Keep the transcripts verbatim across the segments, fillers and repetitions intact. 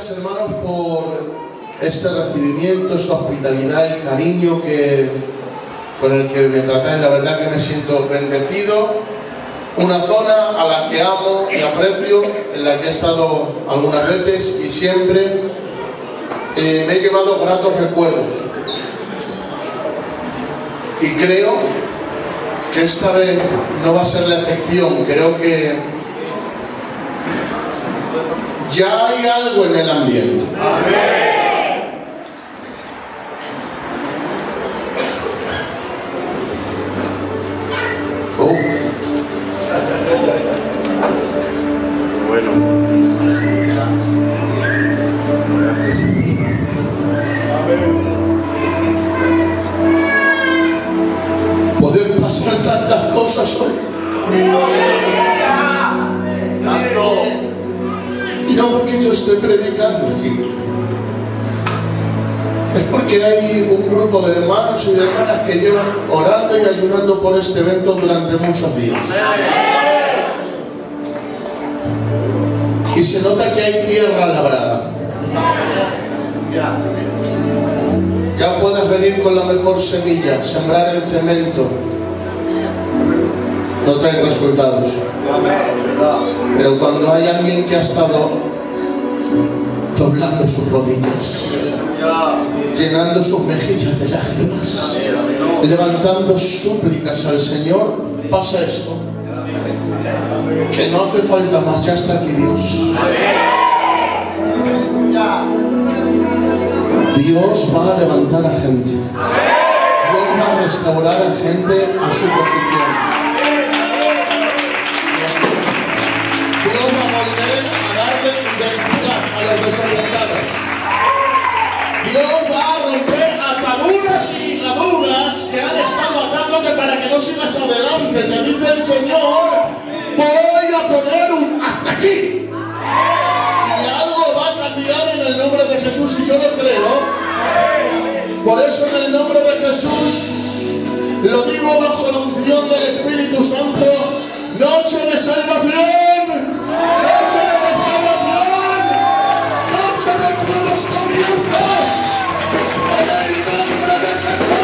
gracias, hermanos, por este recibimiento, esta hospitalidad y cariño que, con el que me tratáis. La verdad que me siento bendecido. Una zona a la que amo y aprecio, en la que he estado algunas veces y siempre eh, me he llevado gratos recuerdos. Y creo que esta vez no va a ser la excepción. Creo que ya hay algo en el ambiente. Amén. Oh. Bueno. Pueden pasar tantas cosas hoy. Tanto. Y no porque yo esté predicando aquí, es porque hay un grupo de hermanos y de hermanas que llevan orando y ayunando por este evento durante muchos días. Y se nota que hay tierra labrada. Ya puedes venir con la mejor semilla, sembrar en cemento, no trae resultados. Pero cuando hay alguien que ha estado doblando sus rodillas, llenando sus mejillas de lágrimas, levantando súplicas al Señor, pasa esto, que no hace falta más, ya está aquí Dios. Dios va a levantar a gente. Dios va a restaurar a gente a su posición. Dios va a volver a darle identidad a los desorientados. Dios va a romper ataduras y ligaduras que han estado atándote para que no sigas adelante. Te dice el Señor, voy a poner un hasta aquí. Y algo va a cambiar en el nombre de Jesús, y yo lo creo. Por eso en el nombre de Jesús lo digo bajo la unción del Espíritu Santo: noche de salvación, noche de restauración, noche de nuevos comienzos, en el nombre de Jesús.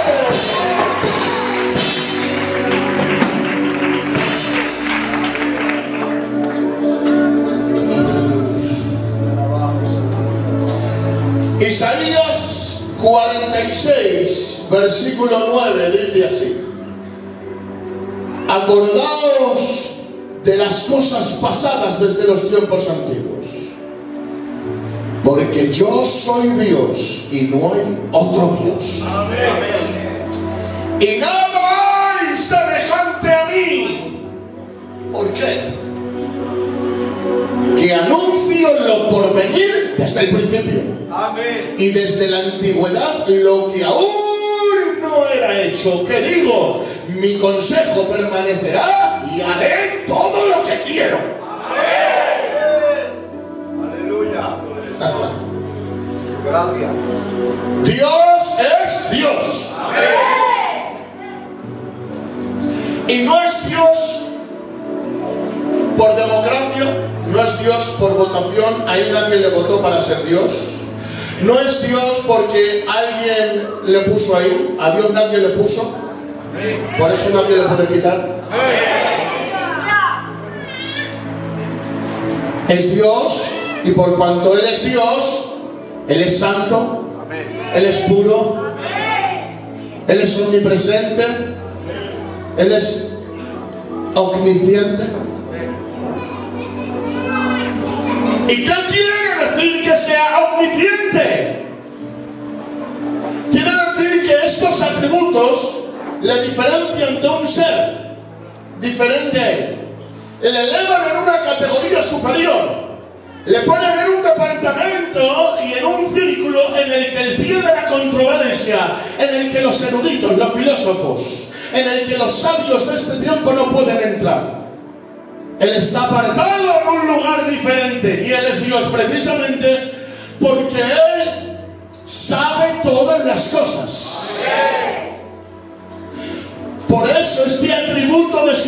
Isaías cuarenta y seis, versículo nueve, dice así: acordaos de las cosas pasadas desde los tiempos antiguos, porque yo soy Dios y no hay otro Dios. Amén. Y nada hay semejante a mí. ¿Por qué? Que anuncio lo por venir desde el principio. Amén. Y desde la antigüedad lo que aún no era hecho. Que digo, mi consejo permanecerá y haré todo lo que quiero. Amén. Aleluya. Gracias. Dios es Dios. Amén. Y no es Dios por democracia, no es Dios por votación. Ahí nadie le votó para ser Dios. No es Dios porque alguien le puso ahí. A Dios nadie le puso. Por eso nadie le puede quitar. Es Dios, y por cuanto Él es Dios, Él es santo, Él es puro, Él es omnipresente, Él es omnisciente. ¿Y qué quiere decir que sea omnisciente? Quiere decir que estos atributos le diferencian de un ser diferente a él. Le elevan en una categoría superior. Le ponen en un departamento y en un círculo en el que el pie de la controversia, en el que los eruditos, los filósofos, en el que los sabios de este tiempo no pueden entrar. Él está apartado en un lugar diferente, y Él es Dios precisamente porque Él sabe todas las cosas. Por eso este atributo de su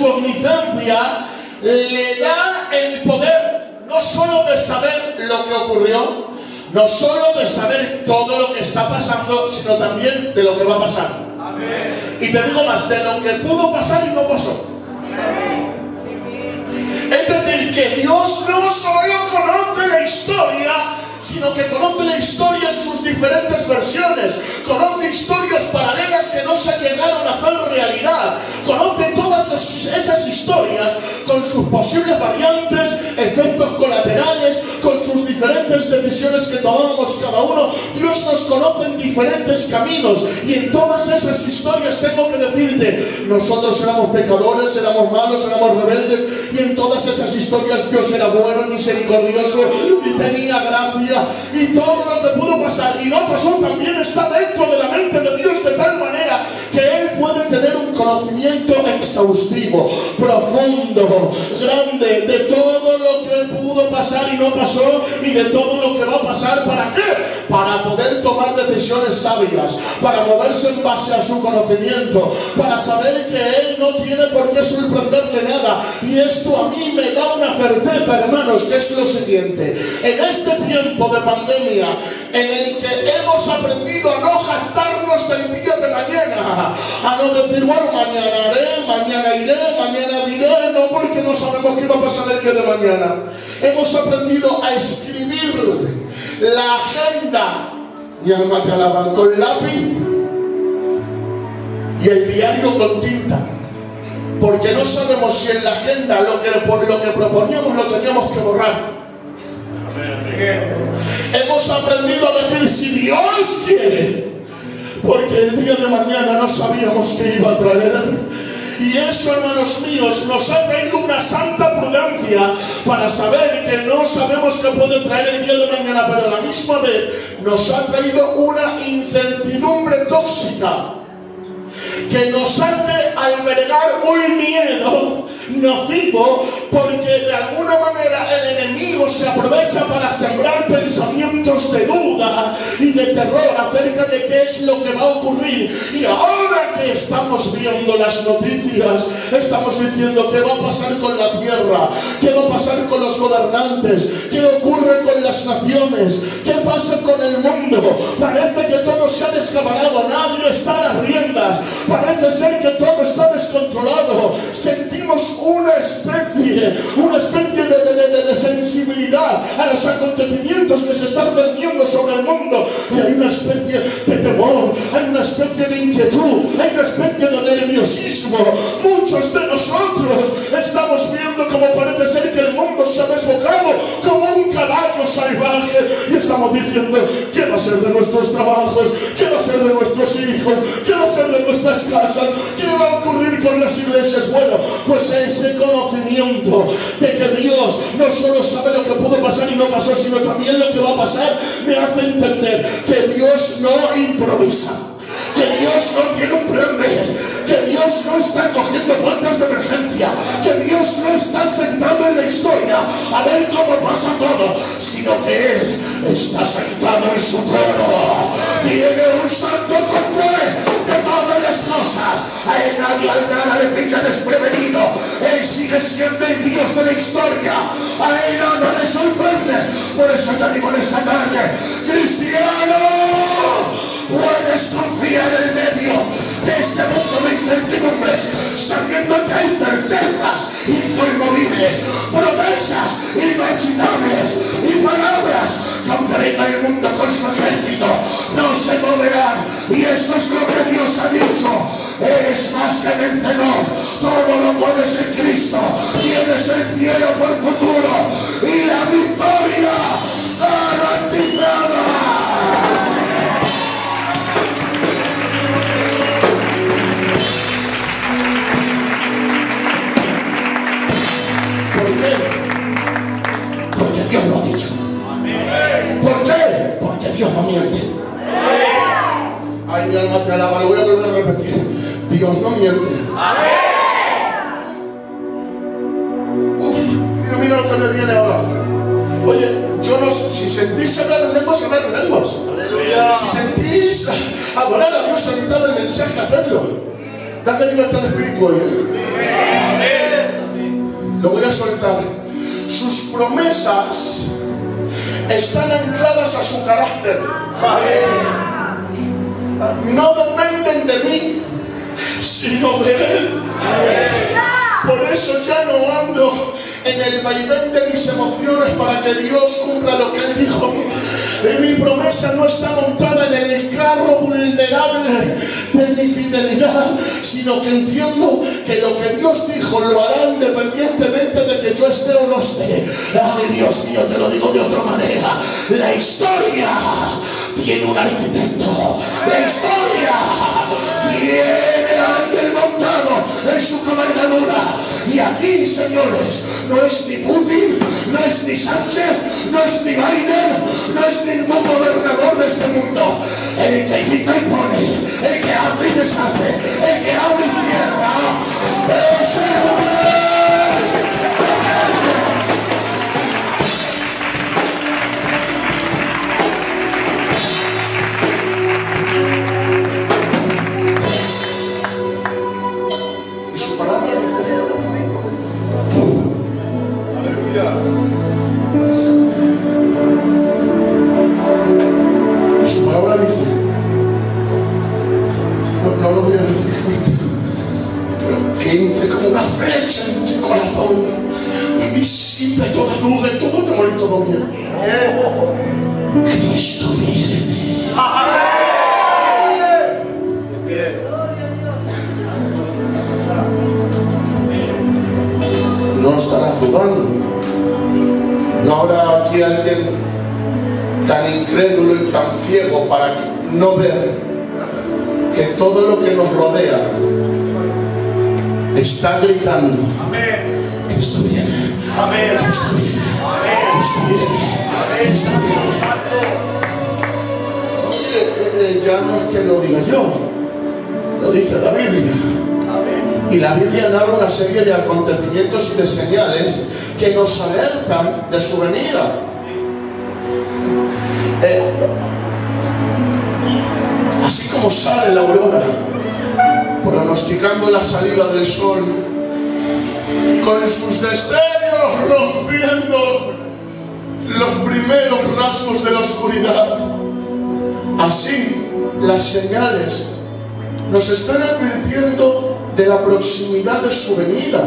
omnisciencia le da el poder no solo de saber lo que ocurrió, No solo de saber todo lo que está pasando, sino también de lo que va a pasar. Amén. Y te digo más, de lo que pudo pasar y no pasó. Amén. Es decir, que Dios no solo conoce la historia, sino que conoce la historia en sus diferentes versiones. Conoce historias paralelas que no se llegaron a hacer realidad. Conoce todas esas historias con sus posibles variantes, efectos colaterales, con sus diferentes decisiones que tomamos cada uno. Dios nos conoce en diferentes caminos, y en todas esas historias tengo que decirte, nosotros éramos pecadores, éramos malos, éramos rebeldes, y en todas esas historias Dios era bueno, misericordioso y tenía gracia. Y todo lo que pudo pasar y no pasó también está dentro de la mente de Dios, de tal manera que Él puede tener un conocimiento exhaustivo, profundo, grande, de todo lo que pudo pasar y no pasó, y de todo lo que va a pasar. ¿Para qué? Para poder tomar decisiones sabias, para moverse en base a su conocimiento, para saber que Él no tiene por qué sorprenderle nada. Y esto a mí me da una certeza, hermanos, que es lo siguiente: en este tiempo de pandemia, en el que hemos aprendido a no jactarnos del día de mañana, a no decir, bueno, mañana haré, mañana iré, mañana diré, no, porque no sabemos qué va a pasar el día de mañana. Hemos aprendido a escribir la agenda, mi alma te alaba, con lápiz, y el diario con tinta, porque no sabemos si en la agenda lo que, por lo que proponíamos lo teníamos que borrar. Hemos aprendido a decir, si Dios quiere, porque el día de mañana no sabíamos qué iba a traer. Y eso, hermanos míos, nos ha traído una santa prudencia para saber que no sabemos qué puede traer el día de mañana, pero a la misma vez nos ha traído una incertidumbre tóxica que nos hace albergar un miedo nocivo, porque de alguna manera el enemigo se aprovecha para sembrar pensamientos de duda y de terror acerca de qué es lo que va a ocurrir. Y ahora que estamos viendo las noticias, estamos diciendo qué va a pasar con la tierra, qué va a pasar con los gobernantes, qué ocurre con las naciones, qué pasa con el mundo. Parece que todo se ha descabalado, nadie está a las riendas, parece ser que todo está descontrolado. Sentimos una especie, una especie de, de, de, de sensibilidad a los acontecimientos que se están cerniendo sobre el mundo, y hay una especie de temor, hay una especie de inquietud, hay una especie de nerviosismo. Muchos de nosotros estamos viendo como parece ser que el mundo se ha desbocado como un caballo salvaje, y estamos diciendo, ¿qué va a ser de nuestros trabajos? ¿Qué va a ser de nuestros hijos? ¿Qué va a ser de nuestras casas? ¿Qué va a ocurrir con las iglesias? Bueno, pues ese conocimiento de que Dios no solo sabe lo que pudo pasar y no pasó, sino también lo que va a pasar, me hace entender que Dios no improvisa, que Dios no tiene un plan B, que Dios no está cogiendo puertas de emergencia, que Dios no está sentado en la historia a ver cómo pasa todo, sino que Él está sentado en su trono, tiene un santo control de todas las cosas. A Él nadie al nada le pilla desprevenido. Él sigue siendo el Dios de la historia. A Él no, no le sorprende. Por eso te digo en esta tarde, cristiano, puedes confiar en medio de este mundo de incertidumbres, sabiendo que hay certezas inconmovibles, promesas inmarchitables y palabras que aunque venga el mundo con su ejército, no se moverán. Y esto es lo que Dios ha dicho: eres más que vencedor, todo lo puedes en Cristo, tienes el cielo por futuro y la victoria garantizada. Porque Dios lo ha dicho. ¿Por qué? Porque Dios no miente. Ay, mi alma te alaba, lo voy a volver a repetir. Dios no miente. Uf, mira, mira lo que me viene ahora. Oye, yo no sé, si sentís hablar en lenguas, hablar en lenguas. Si sentís adorar a Dios a mitad del mensaje, hacedlo. Dadle libertad al espíritu hoy, ¿eh? Lo voy a soltar. Sus promesas están ancladas a su carácter. No dependen de mí, sino de Él. Por eso ya no ando en el vaivén de mis emociones para que Dios cumpla lo que Él dijo. Mi promesa no está montada en el carro vulnerable de mi fidelidad, sino que entiendo que lo que Dios dijo lo hará independientemente de que yo esté o no esté. Ay, Dios mío, te lo digo de otra manera. La historia tiene un arquitecto. La historia tiene a alguien montado en su cabalgadura. Y aquí, señores, no es ni Putin, no es ni Sánchez, no es ni Biden, no es ningún gobernador de este mundo. El que quita y pone, el que abre y deshace, el que abre y cierra, es el Rey de Reyes. Y su palabra dice: su palabra dice, no, no lo voy a decir fuerte, pero que entre como una flecha en tu corazón y disipe toda duda y todo temor y todo miedo. Cristo viene. No estará jugando. No habrá aquí alguien tan incrédulo y tan ciego para no ver que todo lo que nos rodea está gritando: Cristo viene, Cristo viene, Cristo viene, Cristo viene. Ya no es que lo diga yo, lo dice la Biblia. Y la Biblia narra una serie de acontecimientos y de señales que nos alertan de su venida. Eh, así como sale la aurora pronosticando la salida del sol, con sus destellos rompiendo los primeros rasgos de la oscuridad, así las señales nos están advirtiendo de la proximidad de su venida.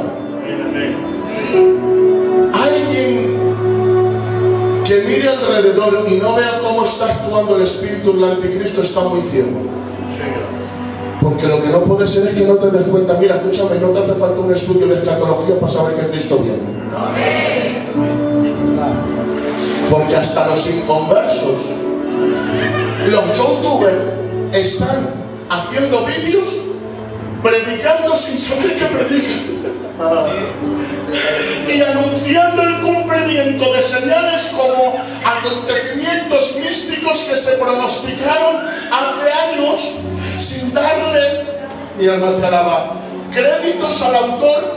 Alguien que mire alrededor y no vea cómo está actuando el espíritu del anticristo está muy ciego. Porque lo que no puede ser es que no te des cuenta. Mira, escúchame, no te hace falta un estudio de escatología para saber que Cristo viene. Porque hasta los inconversos, los youtubers, están haciendo vídeos predicando sin saber que predican y anunciando el cumplimiento de señales como acontecimientos místicos que se pronosticaron hace años sin darle, mi alma te alaba, créditos al autor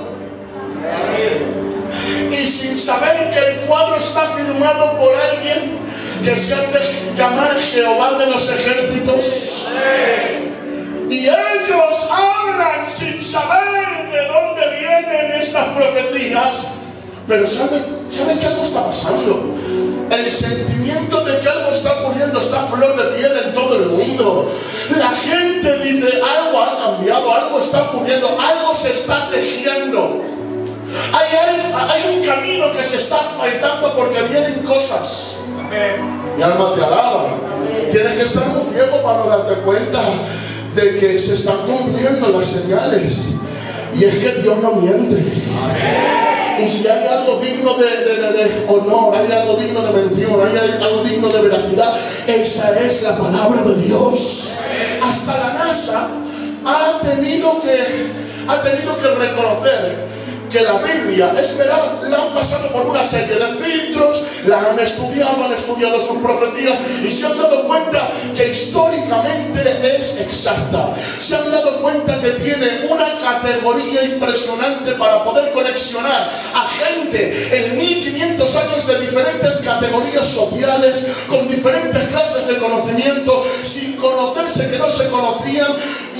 y sin saber que el cuadro está firmado por alguien que se hace llamar Jehová de los ejércitos. Y ellos hablan sin saber de dónde vienen estas profecías. Pero ¿saben, ¿saben que algo está pasando? El sentimiento de que algo está ocurriendo está a flor de piel en todo el mundo. La gente dice: algo ha cambiado, algo está ocurriendo, algo se está tejiendo. Hay, hay, hay un camino que se está asfaltando porque vienen cosas. Mi alma te alaba. Tienes que estar muy ciego para no darte cuenta de que se están cumpliendo las señales. Y es que Dios no miente. Y si hay algo digno de, de, de, de honor, hay algo digno de mención, hay algo digno de veracidad, esa es la palabra de Dios. Hasta la NASA ha tenido que, ha tenido que reconocer que la Biblia, es verdad, la han pasado por una serie de filtros, la han estudiado, han estudiado sus profecías y se han dado cuenta que históricamente es exacta. Se han dado cuenta que tiene una categoría impresionante para poder conexionar a gente en mil quinientos años de diferentes categorías sociales, con diferentes clases de conocimiento, sin conocerse, que no se conocían,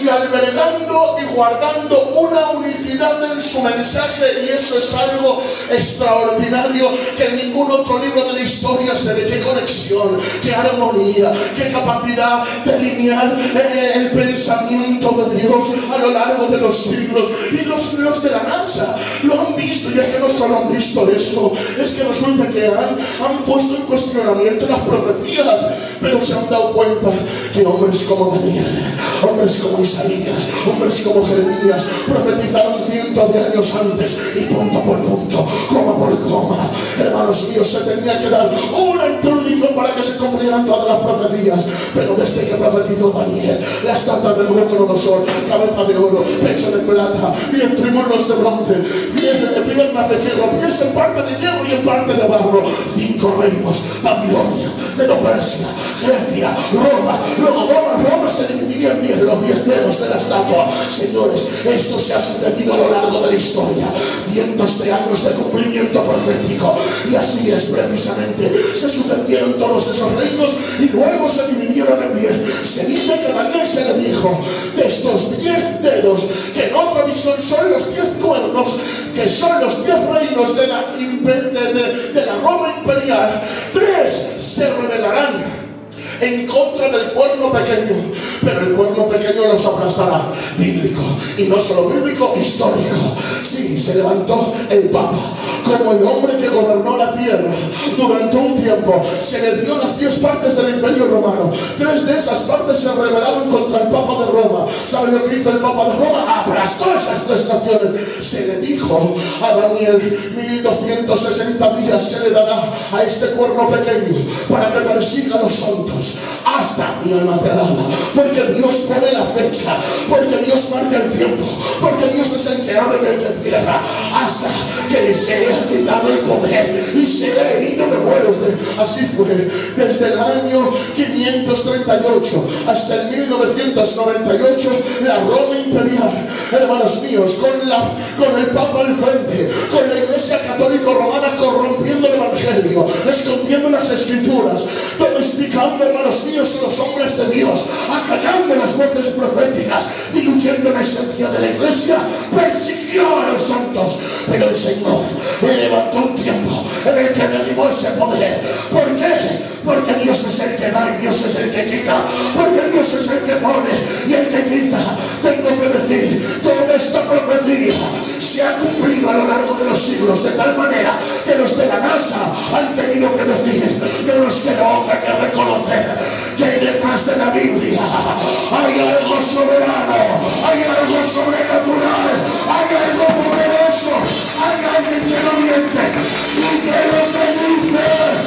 y albergando y guardando una unicidad en su mensaje, y eso es algo extraordinario que en ningún otro libro de la historia se ve. Qué conexión, qué armonía, qué capacidad de alinear eh, el pensamiento de Dios a lo largo de los siglos. Y los, los de la NASA lo han visto, y es que no solo han visto eso, es que resulta que han, han puesto en cuestionamiento las profecías, pero se han dado cuenta que hombres como Daniel, hombres como Isaías, hombres como Jeremías profetizaron cientos de años antes, y punto por punto, coma por coma, hermanos míos, se tenía que dar una entre un libro para que se cumplieran todas las profecías. Pero desde que profetizó Daniel, la estatua de Nabucodonosor, cabeza de oro, pecho de plata, vientre y muslos de bronce, pies de piernas de hierro, pies en parte de hierro y en parte de barro, cinco reinos: Babilonia, Medo-Persia, Grecia, Roma. Luego Roma, Roma se dividiría en diez, los diez dedos de la estatua. Señores, esto se ha sucedido a lo largo de la historia, cientos de años de cumplimiento profético, y así es precisamente. Se sucedieron todos esos reinos y luego se dividieron en diez. Se dice que a Daniel se le dijo: de estos diez dedos, que en otra visión son los diez cuernos, que son los diez reinos de la, de, de, de la Roma imperial, tres se rebelarán en contra del cuerno pequeño, pero el cuerno pequeño los aplastará. Bíblico, y no solo bíblico, histórico. Sí, se levantó el Papa como el hombre que gobernó la tierra durante un tiempo. Se le dio las diez partes del Imperio Romano. Tres de esas partes se rebelaron contra el Papa de Roma. ¿Saben lo que hizo el Papa de Roma? Aplastó esas tres naciones. Se le dijo a Daniel: mil doscientos sesenta días se le dará a este cuerno pequeño para que persiga a los santos. Hasta, mi alma te alaba, porque Dios pone la fecha, porque Dios marca el tiempo, porque Dios es el que abre y el que cierra, hasta que se le ha quitado el poder y se le ha herido de muerte. Así fue desde el año quinientos treinta y ocho hasta el mil novecientos noventa y ocho, la Roma imperial, hermanos míos, con, la, con el Papa al frente, con la Iglesia Católica Romana corrompiendo el Evangelio, escondiendo las Escrituras, domesticando, hermanos míos, a los hombres de Dios, acallando las voces proféticas, diluyendo la esencia de la Iglesia, persiguió a los santos. Pero el Señor le levantó un tiempo en el que derribó ese poder. ¿Por qué? Porque Dios es el que da y Dios es el que quita, porque Dios es el que pone y el que quita. Tengo que decir, toda esta profecía se ha cumplido a lo largo de los siglos, de tal manera que los de la NASA han tenido que decir: no nos queda otra que reconocer que detrás de la Biblia hay algo soberano, hay algo sobrenatural, hay algo poderoso, hay alguien que no miente y que lo que dice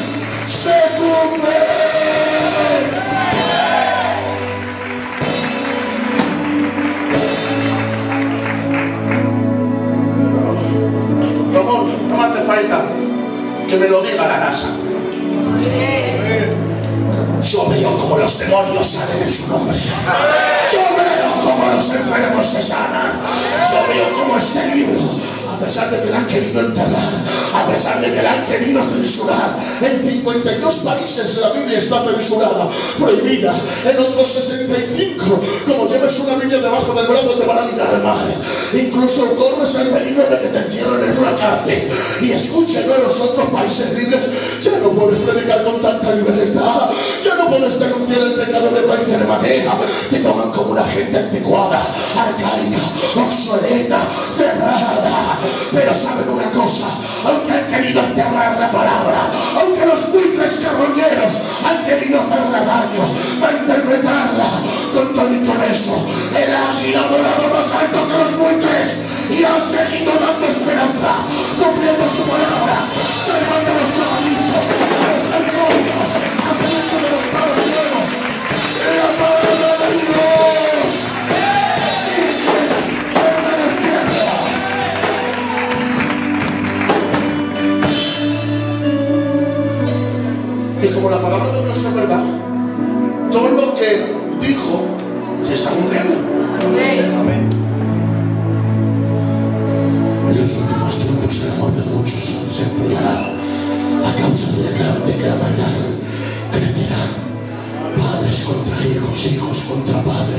se cumple. Ramón, no me hace falta que me lo diga la NASA. Yo veo como los demonios salen en su nombre. Yo veo como los enfermos se sanan. Yo veo como este libro, a pesar de que la han querido enterrar, a pesar de que la han querido censurar, en cincuenta y dos países la Biblia está censurada, prohibida. En otros sesenta y cinco, como lleves una Biblia debajo del brazo, te van a mirar mal. Incluso corres el peligro de que te encierren en una cárcel. Y escúchenlo, en los otros países libres ya no puedes predicar con tanta libertad, ya no puedes denunciar el pecado de cualquier manera. Te toman como una gente anticuada, arcaica, obsoleta, cerrada. Pero saben una cosa: aunque han querido enterrar la palabra, aunque los buitres carroñeros han querido hacerle daño, malinterpretarla, con todo y con eso, el águila ha volado más alto que los buitres y ha seguido dando esperanza, cumpliendo su palabra, salvando a los drogadictos, a los alcohólicos, haciendo de los palos ciegos. La palabra de Dios sigue permaneciendo. Y como la palabra de Dios es verdad, todo lo que dijo se está cumpliendo. Amén. En los últimos tiempos el amor de muchos se enfriará a causa de que, de que la maldad crecerá. Padres contra hijos, hijos contra padres,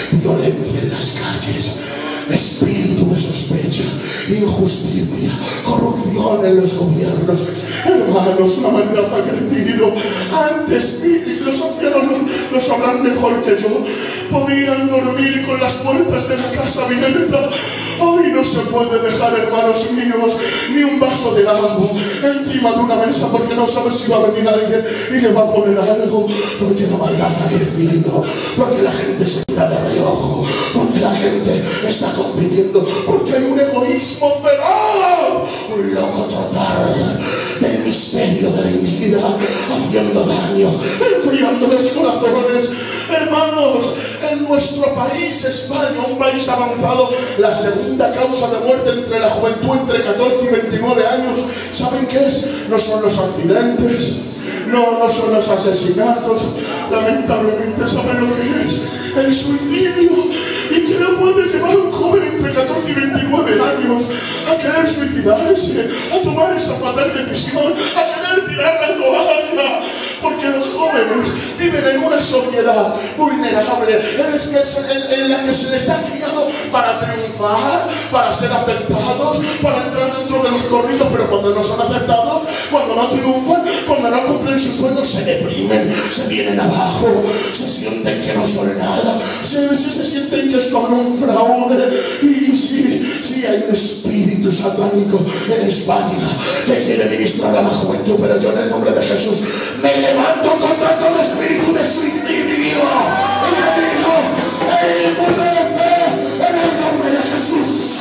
violencia en las calles, espíritu de sospecha, injusticia, corrupción en los gobiernos. Hermanos, la maldad ha crecido. Antes, y los ancianos lo, lo sabrán mejor que yo, podían dormir con las puertas de la casa abierta. Hoy no se puede dejar, hermanos míos, ni un vaso de agua encima de una mesa, porque no sabes si va a venir alguien y le va a poner algo, porque la maldad ha crecido, porque la gente se queda de reojo, porque la gente está compitiendo, porque hay un egoísmo feroz, un loco total del misterio de la iniquidad, haciendo daño, enfriando los corazones. Hermanos, en nuestro país, España, un país avanzado, la segunda causa de muerte entre la juventud entre catorce y veintinueve años, ¿saben qué es? No son los accidentes, no, no son los asesinatos, lamentablemente, ¿saben lo que es? El suicidio. ¿Y qué le puede llevar a un joven entre catorce y veintinueve años a querer suicidarse, a tomar esa fatal decisión, a querer tirar la toalla? Porque los jóvenes viven en una sociedad vulnerable en la que se les ha criado para triunfar, para ser aceptados, para entrar dentro de los corrillos, pero cuando no son aceptados, cuando no triunfan, cuando no cumplen sus sueños, se deprimen, se vienen abajo, se sienten que no son nada, se, se, se sienten que son un fraude. Y, y sí, sí, hay un espíritu satánico en España que quiere ministrar a la juventud, pero yo en el nombre de Jesús me levanto contra todo espíritu de suicidio y le digo: ¡enmudece en el nombre de Jesús!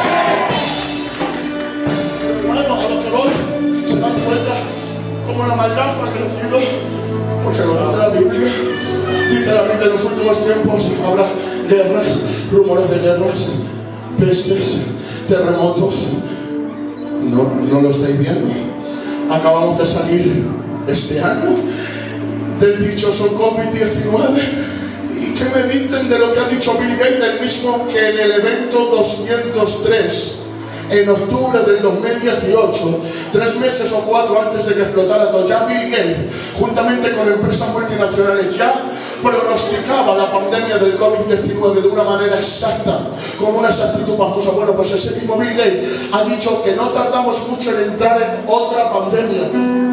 Hermano, a lo que voy, se dan cuenta cómo la maldad ha crecido, porque lo dice la Biblia. Dice la Biblia: en los últimos tiempos habrá guerras, rumores de guerras, pestes, terremotos. No, no lo estáis viendo. Acabamos de salir este año del dichoso COVID diecinueve. ¿Y qué me dicen de lo que ha dicho Bill Gates, el mismo que en el evento doscientos tres, en octubre del dos mil dieciocho, tres meses o cuatro antes de que explotara todo, ya Bill Gates, juntamente con empresas multinacionales, ya pronosticaba la pandemia del COVID diecinueve de una manera exacta, con una exactitud pasmosa? Bueno, pues ese mismo Bill Gates ha dicho que no tardamos mucho en entrar en otra pandemia.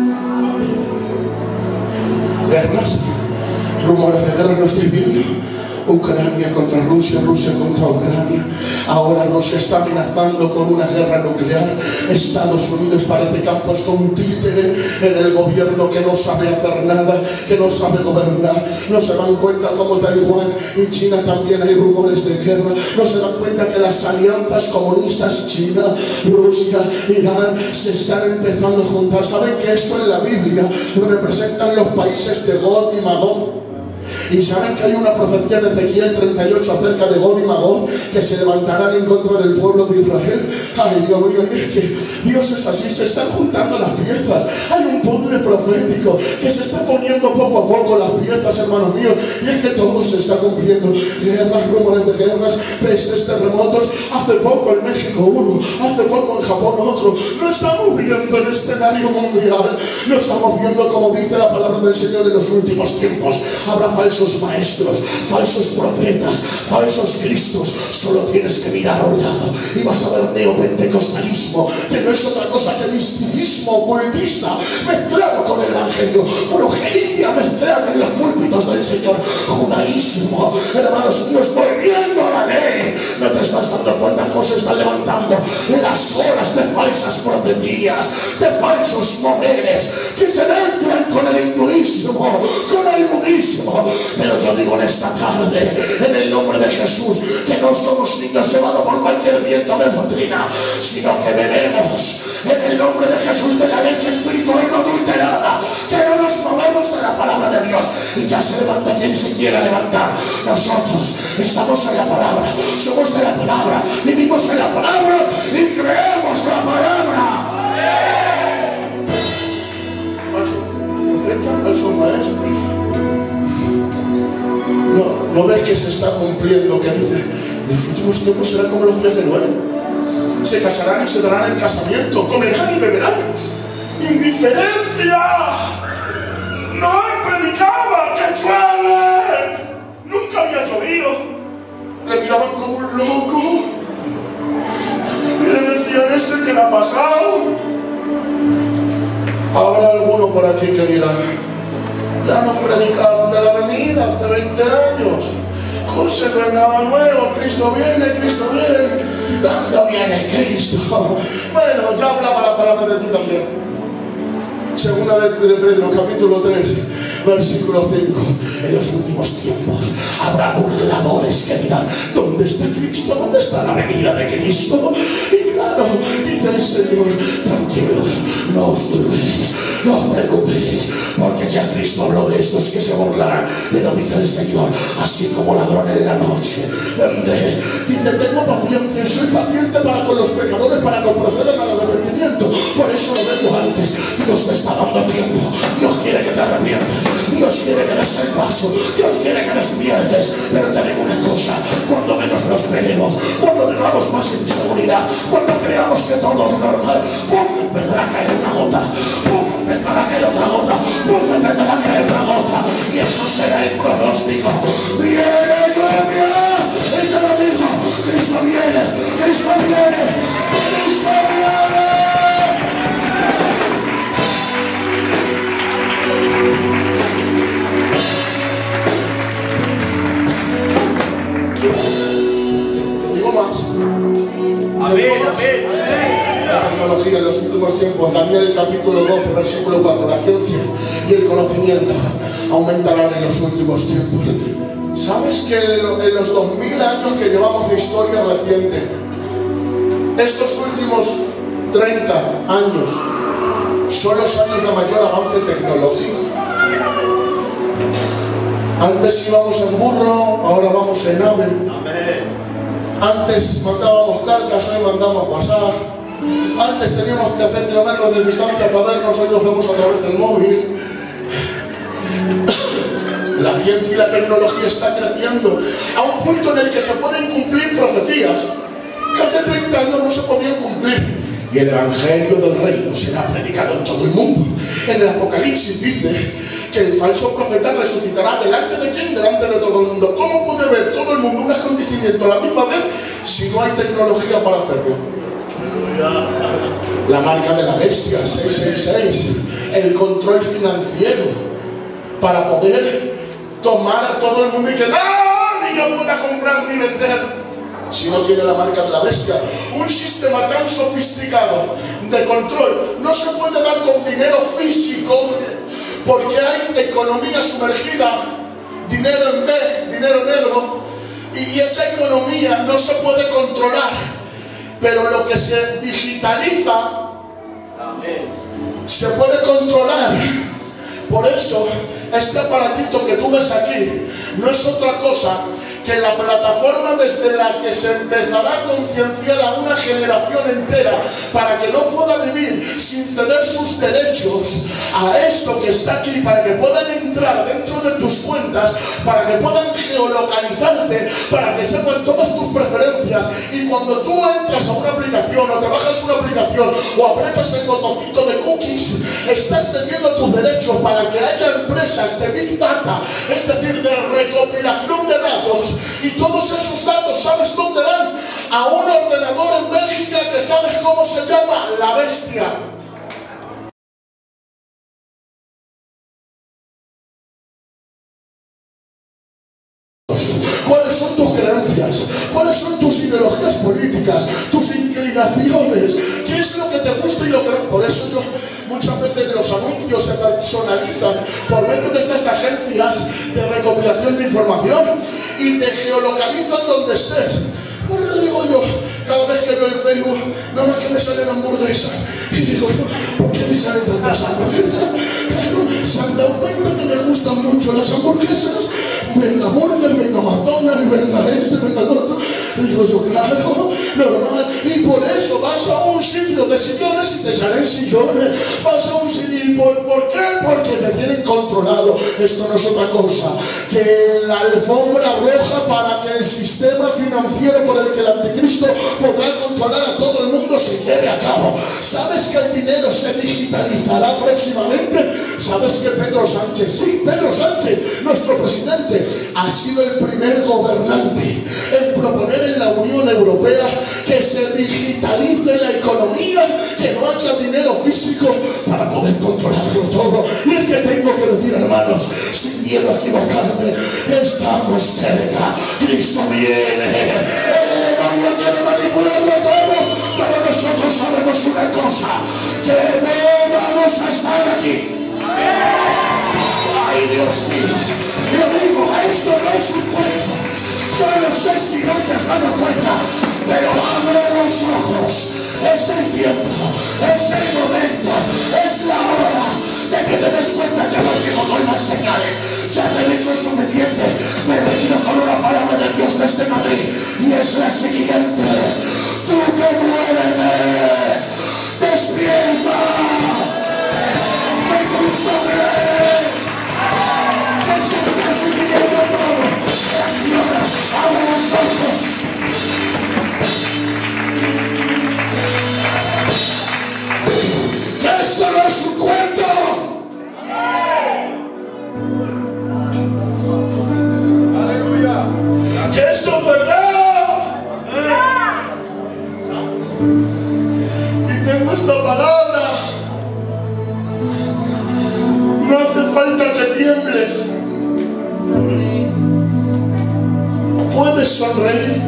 Guerras, rumores de guerra, ¿no estoy viendo? Ucrania contra Rusia, Rusia contra Ucrania. Ahora Rusia está amenazando con una guerra nuclear. Estados Unidos parece que han puesto un títere en el gobierno que no sabe hacer nada, que no sabe gobernar. No se dan cuenta como Taiwán y China también hay rumores de guerra. No se dan cuenta que las alianzas comunistas, China, Rusia, Irán, se están empezando a juntar. ¿Saben que esto en la Biblia representan los países de Gog y Magog? Y saben que hay una profecía en Ezequiel treinta y ocho acerca de Gog y Magog, que se levantarán en contra del pueblo de Israel. Ay, Dios mío, es que Dios es así, se están juntando las piezas. Hay un puzzle profético que se está poniendo poco a poco las piezas, hermanos míos, y es que todo se está cumpliendo. Guerras, rumores de guerras, pestes, terremotos. Hace poco en México uno, hace poco en Japón otro. No estamos viendo el escenario mundial, no estamos viendo, como dice la palabra del Señor, en los últimos tiempos habrá falsos maestros, falsos profetas, falsos cristos. Solo tienes que mirar a un lado y vas a ver neopentecostalismo, que no es otra cosa que misticismo ocultista mezclado con el evangelio, brujería mezclada en los púlpitos del Señor, judaísmo, hermanos míos, volviendo a la ley. No te estás dando cuenta cómo se están levantando las olas de falsas profecías, de falsos modelos que se mezclan con el hinduismo, con el budismo. Pero yo digo en esta tarde, en el nombre de Jesús, que no somos niños llevados por cualquier viento de doctrina, sino que bebemos en el nombre de Jesús de la leche espiritual no adulterada, que no nos movemos de la palabra de Dios. Y ya se levanta quien se quiera levantar. Nosotros estamos en la palabra, somos de la palabra, vivimos en la palabra y creemos la palabra. Falso profeta, falso maestro. No, no ves que se está cumpliendo, que dice: en los últimos tiempos serán como los días de Noé. Se casarán y se darán en casamiento, comerán y beberán. Indiferencia. Noé predicaba que llueve. Nunca había llovido. le miraban como un loco. Y le decían, ¿este qué le ha pasado? Habrá alguno por aquí que dirá, ya nos predicaron de la venida hace veinte años. José no es nada nuevo, Cristo viene, Cristo viene. ¿Cuándo viene Cristo? Bueno, ya hablaba la palabra de ti también. Segunda de, de Pedro, capítulo tres, versículo cinco. En los últimos tiempos habrá burladores que dirán, ¿dónde está Cristo? ¿Dónde está la venida de Cristo? Y claro, dice el Señor, tranquilos, no os turbéis, no os preocupéis, porque ya Cristo habló de estos que se burlarán. Pero dice el Señor, así como ladrón en la noche, vendré. Dice, tengo paciencia, soy paciente para con los pecadores, para que procedan al arrepentimiento. Por eso lo vengo antes. Dios te está dando tiempo. Dios quiere que te arrepientas. Dios quiere que des el paso. Dios quiere que despiertes. Pero te digo una cosa, cuando menos nos veremos, cuando tengamos más inseguridad, cuando creamos que todo es normal, ¡pum! Empezará a caer una gota, ¡pum! Empezará a caer otra gota, ¡pum! Empezará a caer otra gota, y eso será el pronóstico. ¡Viene lluvia! Y te lo digo, Cristo viene, Cristo viene, Cristo viene. Te digo más. Te digo más. La tecnología en los últimos tiempos, Daniel capítulo doce, versículo cuatro, la ciencia y el conocimiento aumentarán en los últimos tiempos. ¿Sabes que en los dos mil años que llevamos de historia reciente, estos últimos treinta años son los años de mayor avance tecnológico? Antes íbamos en burro, ahora vamos en ave. Antes mandábamos cartas, hoy mandamos WhatsApp. Antes teníamos que hacer kilómetros de distancia para vernos, hoy nos vemos a través del móvil. La ciencia y la tecnología está creciendo a un punto en el que se pueden cumplir profecías que hace treinta años no se podían cumplir. Y el evangelio del reino será predicado en todo el mundo. En el Apocalipsis dice que el falso profeta resucitará delante de quién, delante de todo el mundo. ¿Cómo puede ver todo el mundo un acontecimiento a la misma vez si no hay tecnología para hacerlo? La marca de la bestia, seiscientos sesenta y seis, el control financiero para poder tomar a todo el mundo y que nadie pueda comprar ni vender si no tiene la marca de la bestia. Un sistema tan sofisticado de control no se puede dar con dinero físico, porque hay economía sumergida, dinero en B, dinero negro, y esa economía no se puede controlar. Pero lo que se digitaliza se puede controlar. Por eso este aparatito que tú ves aquí no es otra cosa que la plataforma desde la que se empezará a concienciar a una generación entera para que no pueda vivir sin ceder sus derechos a esto que está aquí, para que puedan entrar dentro de tus cuentas, para que puedan geolocalizarte, para que sepan todas tus preferencias. Y cuando tú entras a una aplicación o te bajas una aplicación o aprietas el botoncito de cookies, estás cediendo tus derechos para que haya empresas de Big Data, es decir, de recopilación de datos. Y todos esos datos, ¿sabes dónde van? A un ordenador en Bélgica que sabes cómo se llama, la bestia. ¿Cuáles son tus creencias? ¿Cuáles son tus ideologías políticas? ¿Tus inclinaciones? ¿Qué es lo que te gusta y lo que no? Por eso yo muchas veces los anuncios se personalizan por medio de estas agencias de recopilación de información y te geolocalizan donde estés. Por eso digo yo, cada vez que veo el Facebook, nada más que me salen hamburguesas. Y digo yo, ¿por qué me salen tantas hamburguesas? Claro, se han dado cuenta que me gustan mucho las hamburguesas. Venga Burger, venga McDonald's, venga este, venga el otro. Y digo yo, claro, normal. Y por eso vas a un sitio de sillones y te salen sillones. Vas a un sitio, ¿por, ¿por qué? Porque te tienen controlado. Esto no es otra cosa que la alfombra roja para que el sistema financiero por el que el anticristo podrá controlar a todo el mundo se lleve a cabo. ¿Sabes que el dinero se digitalizará próximamente? ¿Sabes que Pedro Sánchez, sí, Pedro Sánchez, nuestro presidente, ha sido el primer gobernante en Europea, que se digitalice la economía, que no haya dinero físico para poder controlarlo todo. Y es que tengo que decir, hermanos, sin miedo a equivocarme, estamos cerca. Cristo viene. El demonio quiere manipularlo todo, pero nosotros sabemos una cosa, que no vamos a estar aquí. Ay, Dios mío, yo digo, esto no es un cuento. Yo no sé si no te has dado cuenta, pero abre los ojos. Es el tiempo, es el momento, es la hora de que te des cuenta. Ya los digo con más señales, ya te he dicho suficiente, pero he venido con una palabra de Dios desde Madrid, y es la siguiente: tú que duermes, despierta, que Cristo viene, que se está cumpliendo todo. Reacciona, abre los ojos. Que esto no es un cuento. Aleluya. Que esto es verdad. Y tengo esta palabra. No hace falta que tiembles. Puedes sonreír.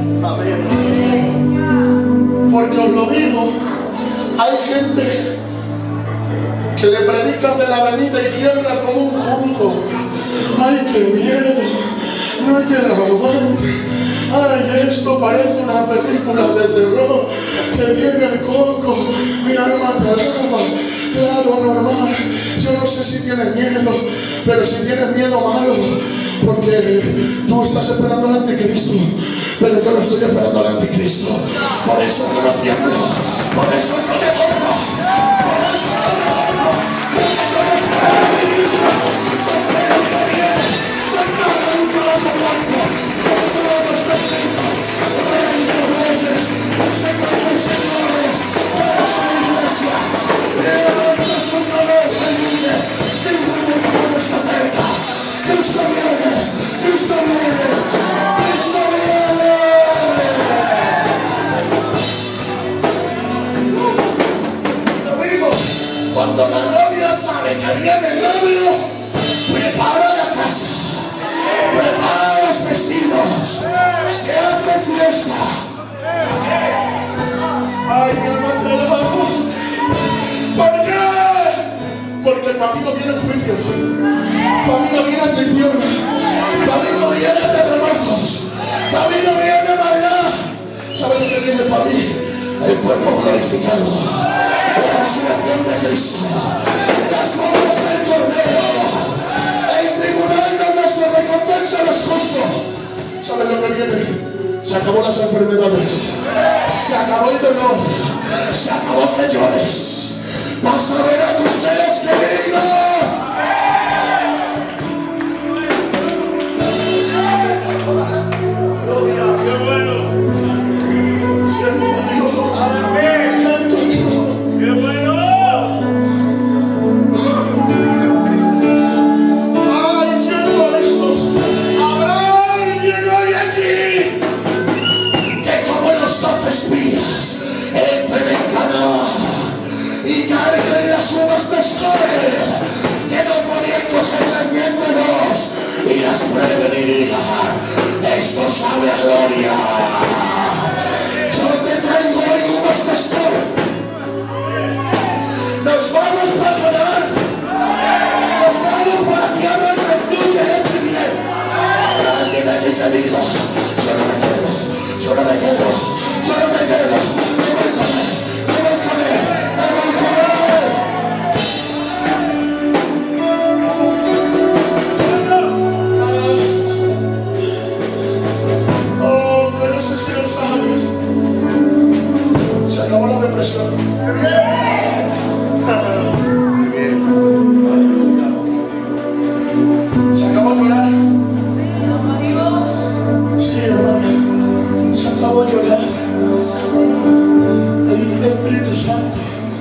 Porque os lo digo, hay gente que le predicas de la venida y tiembla como un junco. Ay, qué miedo, no hay que lo aguante. Ay, esto parece una película de terror. Que viene el coco, mi alma te alaba. Claro, normal. Yo no sé si tienes miedo, pero si tienes miedo malo, porque tú estás esperando al anticristo, pero yo no estoy esperando al anticristo. Por eso yo no tiemblo, por eso no me gozo, por eso no me gozo, porque yo no espero al anticristo. Yo espero que viene, no nada un caballo blanco, por eso no está escrito: Rey de Reyes, el Señor de Señores. Por eso la iglesia levanta su cabeza y dice: el redentor está cerca. Cristo viene, Cristo viene, Cristo viene. Lo digo, cuando la novia sabe que viene el novio, prepara la casa, prepara los vestidos, se hace fiesta. Ay, mi alma te alaba. ¿Por qué? Porque camino vienen juicios, camino viene aflicción, camino viene terremotos, camino viene maldad. ¿Sabes lo que viene para mí? El cuerpo glorificado, la resurrección de Cristo, las bodas del Cordero, el tribunal donde se recompensa a los justos. ¿Sabes lo que viene? Se acabó las enfermedades, se acabó el dolor, se acabó que llores. Vas a ver a tus seres queridos. ¡Qué bueno! Siento a Dios, siento a Dios. ¡Qué bueno! ¡Ay, siento a Dios! ¡Habrá alguien hoy aquí que, como los doce espías, entren en Canaán y carguen las uvas de escoria, que no podían cogerlas ni entre dos, y las prueben y digan: esto sabe a gloria. Yo te traigo hoy uvas de escoria. Nos vamos para Canaán, nos vamos para tierra de refugia y leche y miel. Habrá alguien aquí que diga: yo no me quedo, yo no me quedo, yo no me quedo, me voy con él, me voy con él, me voy con él. Oh, pero no sé si lo sabes, se acabó la depresión. Se acabó llorar. Sí, hermano, se acabó llorar. Me dice el Espíritu Santo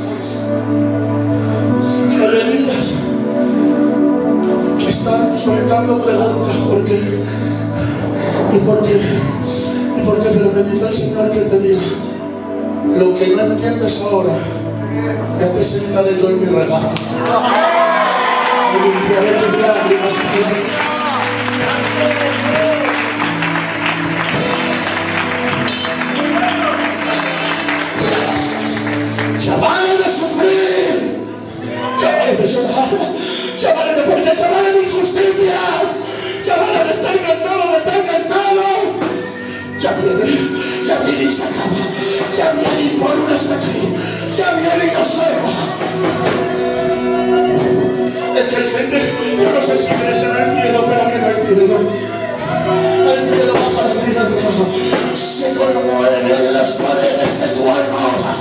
que hay heridas que están soltando preguntas. ¿Por qué? ¿Y por qué? ¿Y por qué, pero me dice el Señor que te diga: lo que no entiendes ahora, ya te sentaré yo en mi regazo. Me limpiaré tus lágrimas. Ya vale de sufrir, ya vale de llorar, ya vale de perder, ya vale de injusticias, ya vale de estar cansado, de estar cansado. Ya viene, ya viene y se acaba, ya viene y pone una especie, ya viene y nos salva. Es que hay gente, yo no sé si crees en el cielo, pero viene el cielo. El cielo baja la tierra, se conmueven en las paredes de tu alma.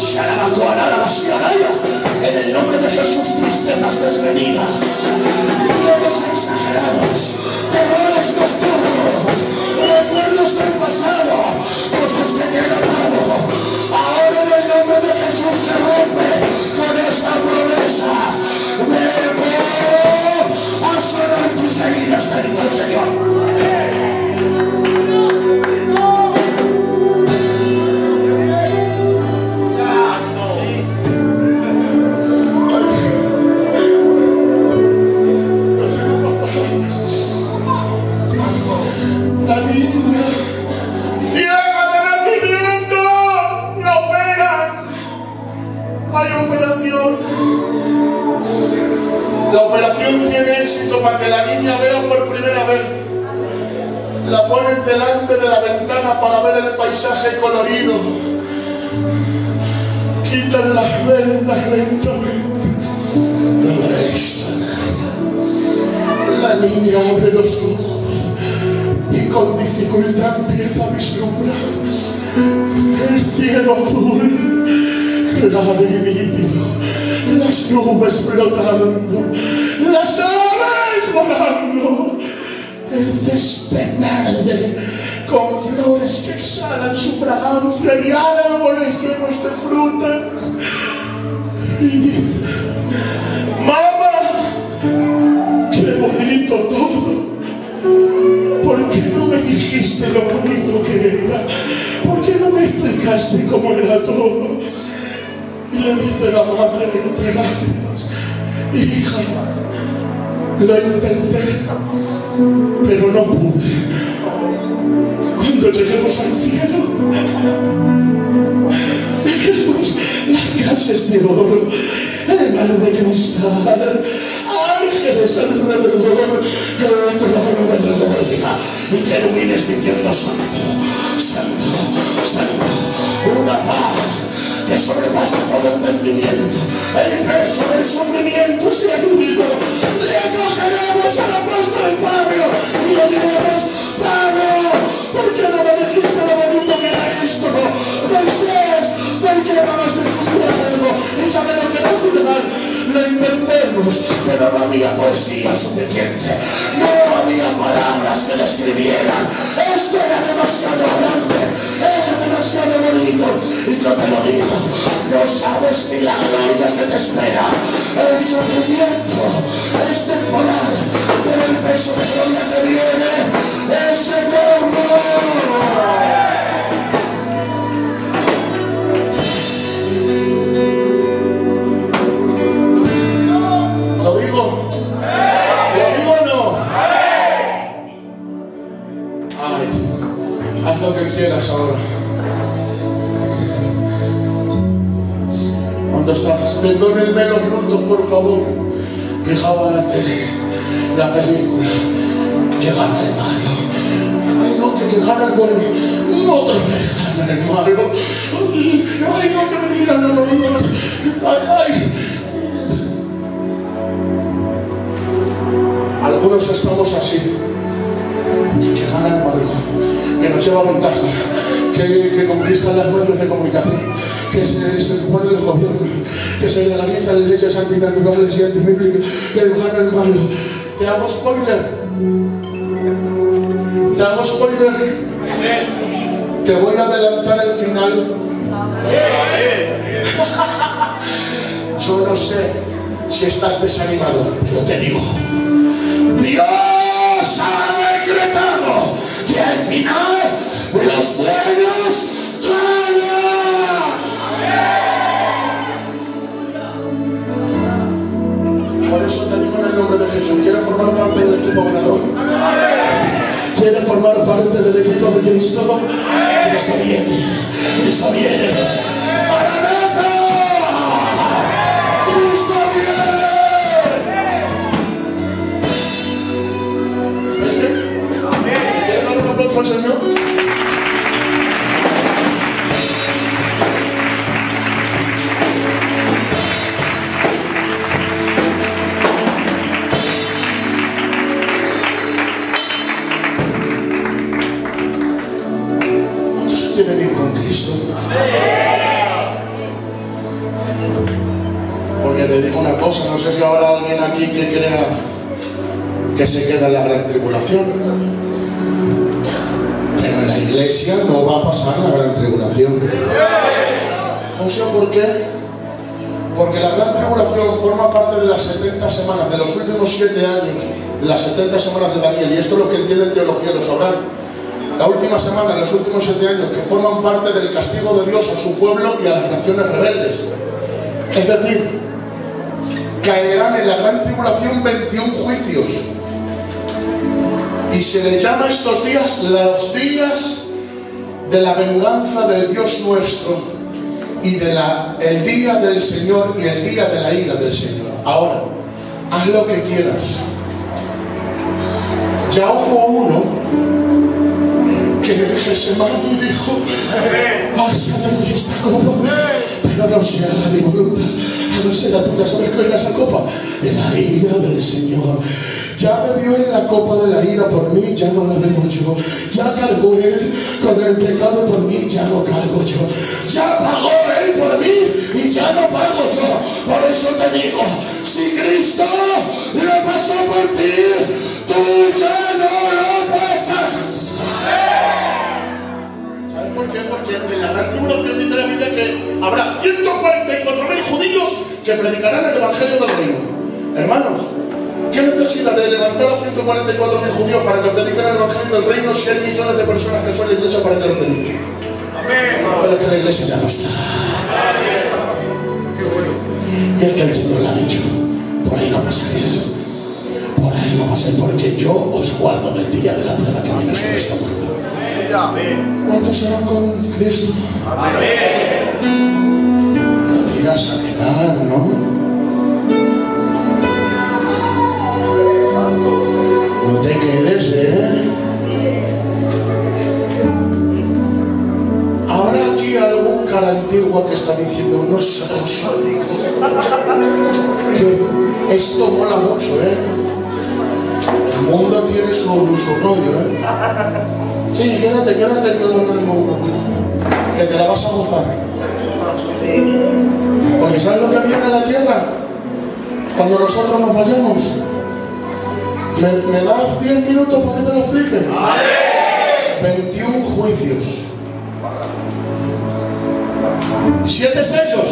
En el nombre de Jesús, tristezas desmedidas, miedos exagerados, terrores nocturnos, recuerdos del pasado, cosas que te han amado. Ahora en el nombre de Jesús se rompe con esta promesa. Vengo a sanar tus heridas, te dice el Señor. La operación tiene éxito para que la niña vea por primera vez. La ponen delante de la ventana para ver el paisaje colorido. Quitan las vendas lentamente. La niña abre los ojos y con dificultad empieza a vislumbrar el cielo azul, claro y nítido, las nubes flotando, las aves volando, el césped verde con flores que exhalan su fragancia y árboles llenos de fruta. Y dice: mamá, qué bonito todo. ¿Por qué no me dijiste lo bonito que era? ¿Por qué no me explicaste cómo era todo? Y le dice la madre entre lágrimas: hija, lo intenté, pero no pude. Cuando lleguemos al cielo, veremos las calles de oro, el mar de cristal, ángeles alrededor, el trono de la gloria, y querubines diciendo: santo, santo, santo. Una paz que sobrepasa todo entendimiento. El peso del sufrimiento se ha unido. Le acogeremos al apóstol Pablo y le diremos: Pablo, ¿por qué no me dijiste lo bonito que era esto? Moisés, ¿por qué no nos dijiste algo? Y sabe lo que nos dirán. Lo intentemos, pero no había poesía suficiente, no había palabras que lo escribieran. Esto era demasiado grande, era demasiado bonito. Y yo te lo digo, no sabes ni la gloria que te espera. El sufrimiento es temporal, pero el peso de gloria que viene es eterno. ¿Lo digo? ¿Lo digo o no? Ay, haz lo que quieras ahora. ¿Dónde estás? Perdónenme los lutos, por favor. Dejaba la tele, la película. Que gana el malo. Ay, no, que, que gana el bueno. No, otra vez gana el malo. Ay, no, que me miran al oído. Ay, ay. Algunos estamos así, que gana el malo, que nos lleva ventaja, que, que conquistan las medios de comunicación, que se, se pone el gobierno, que se legalizan leyes antinaturales y antibíblicas, que gana el malo. ¿Te hago spoiler? ¿Te hago spoiler? Te voy a adelantar el final. Yo no sé si estás desanimado, pero te digo: Dios ha decretado que al final los buenos ganan. Por eso te digo en el nombre de Jesús, ¿quieres formar parte del equipo ganador? ¿Quieres formar parte del equipo de Cristo? Cristo viene, Cristo viene. ¡Maranatha! ¡Cristo viene! ¿Quieres dar un aplauso al Señor? Quieren ir con Cristo. Porque te digo una cosa, no sé si habrá alguien aquí que crea que se queda en la gran tribulación, pero en la iglesia no va a pasar la gran tribulación. José, ¿por qué? Porque la gran tribulación forma parte de las setenta semanas, de los últimos siete años, de las setenta semanas de Daniel, y esto es lo que entienden teología lo sabrán. La última semana, los últimos siete años, que forman parte del castigo de Dios a su pueblo y a las naciones rebeldes. Es decir, caerán en la gran tribulación veintiún juicios. Y se le llama estos días los días de la venganza del Dios nuestro y de la, el día del Señor y el día de la ira del Señor. Ahora, haz lo que quieras. Ya hubo uno que en el Getsemaní dijo: pásame esta copa, pero no se haga mi voluntad, hágase la tuya. ¿Sabes qué era esa copa? La ira del Señor. Ya bebió en la copa de la ira por mí, ya no la bebo yo. Ya cargó Él con el pecado por mí, ya no cargo yo. Ya pagó Él por mí y ya no pago yo. Por eso te digo, si Cristo lo pasó por ti, tú ya no lo pasas. ¿Sabes por qué? Porque en la gran tribulación dice la Biblia que habrá ciento cuarenta y cuatro mil judíos que predicarán el Evangelio del Reino. Hermanos, ¿qué necesidad de levantar a ciento cuarenta y cuatro mil judíos para que prediquen el Evangelio del Reino si hay millones de personas que son la iglesia para que lo prediquen? Pero es que la iglesia ya no está. Y es que el Señor le ha dicho: por ahí no pasáis. Por ahí no pasáis, porque yo os guardo del día de la prueba que viene sobre este mundo. ¿Cuántos se van con Cristo? No te irás a quedar, ¿no? No te quedes, ¿eh? ¿Habrá aquí algún cara antigua que está diciendo: no somos? Que esto mola mucho, ¿eh? El mundo tiene su, su rollo, ¿eh? Sí, quédate, quédate con el mundo, que te la vas a gozar. Porque ¿sabes lo que viene a la tierra? Cuando nosotros nos vayamos. ¿Me, me das diez minutos para que te lo explique? veintiún juicios, siete sellos,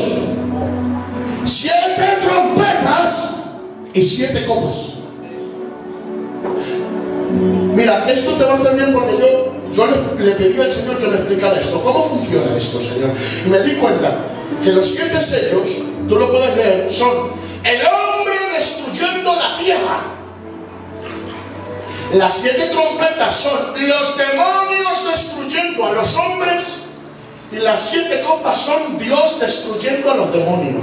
siete trompetas y siete copas. Mira, esto te va a hacer bien porque yo, yo le, le pedí al Señor que me explicara esto. ¿Cómo funciona esto, Señor? Y me di cuenta que los siete sellos, tú lo puedes leer, son el hombre destruyendo la tierra. Las siete trompetas son los demonios destruyendo a los hombres. Y las siete copas son Dios destruyendo a los demonios.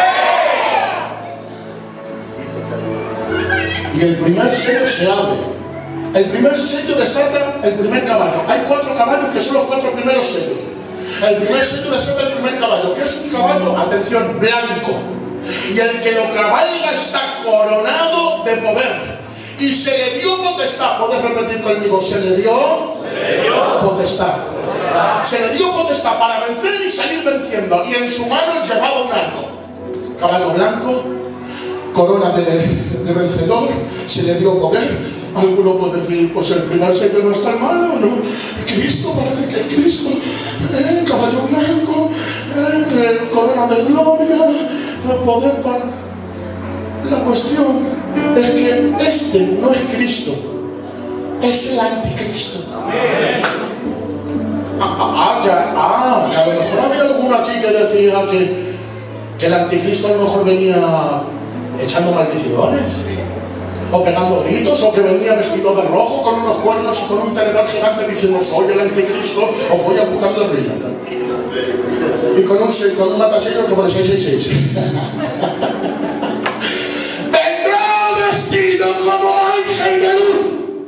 Y el primer sello se abre. El primer sello desata el primer caballo. Hay cuatro caballos que son los cuatro primeros sellos. El primer sello desata el primer caballo, que es un caballo, atención, blanco. Y el que lo cabalga está coronado de poder. Y se le dio potestad. ¿Puedes repetir conmigo? Se le dio, se le dio potestad. Se le dio potestad para vencer y salir venciendo. Y en su mano llevaba un arco. Caballo blanco, corona de, de vencedor. Se le dio poder. Alguno puede decir: pues el primer sello no es tan malo, ¿no? Cristo, parece que es Cristo. Eh, caballo blanco, eh, corona de gloria, poder para... La cuestión es que este no es Cristo, es el anticristo. Ah, ah, ya, ah, que a lo mejor había alguno aquí que decía que, que el anticristo a lo mejor venía echando maldiciones, o pegando gritos, o que venía vestido de rojo con unos cuernos y con un tenedor gigante diciendo soy el anticristo, os voy a buscar de río. Y con un, con un matasello que pone seis seis seis. Vendrá vestido como ángel de luz.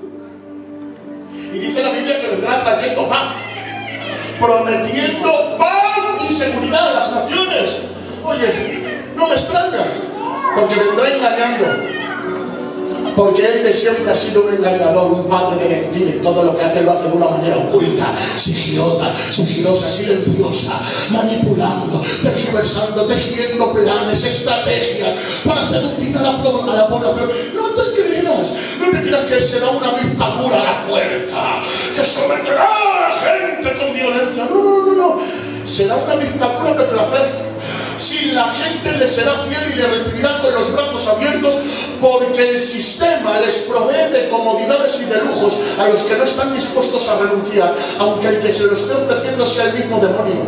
Y dice la Biblia que vendrá trayendo paz, prometiendo paz y seguridad a las naciones. Oye, no me extraña, porque vendrá engañando. Porque él de siempre ha sido un engañador, un padre de mentira, y todo lo que hace lo hace de una manera oculta, sigilota, sigilosa, silenciosa, manipulando, tergiversando, tejiendo planes, estrategias para seducir a la, a la población. No te creas, no te creas que será una dictadura a la fuerza, que someterá a la gente con violencia. No, no, no, no. Será una dictadura de placer. Si la gente le será fiel y le recibirá con los brazos abiertos, porque el sistema les provee de comodidades y de lujos a los que no están dispuestos a renunciar, aunque el que se lo esté ofreciendo sea el mismo demonio.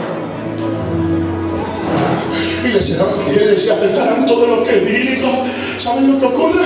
Y les serán fieles y aceptarán todo lo que diga. ¿Saben lo que ocurre?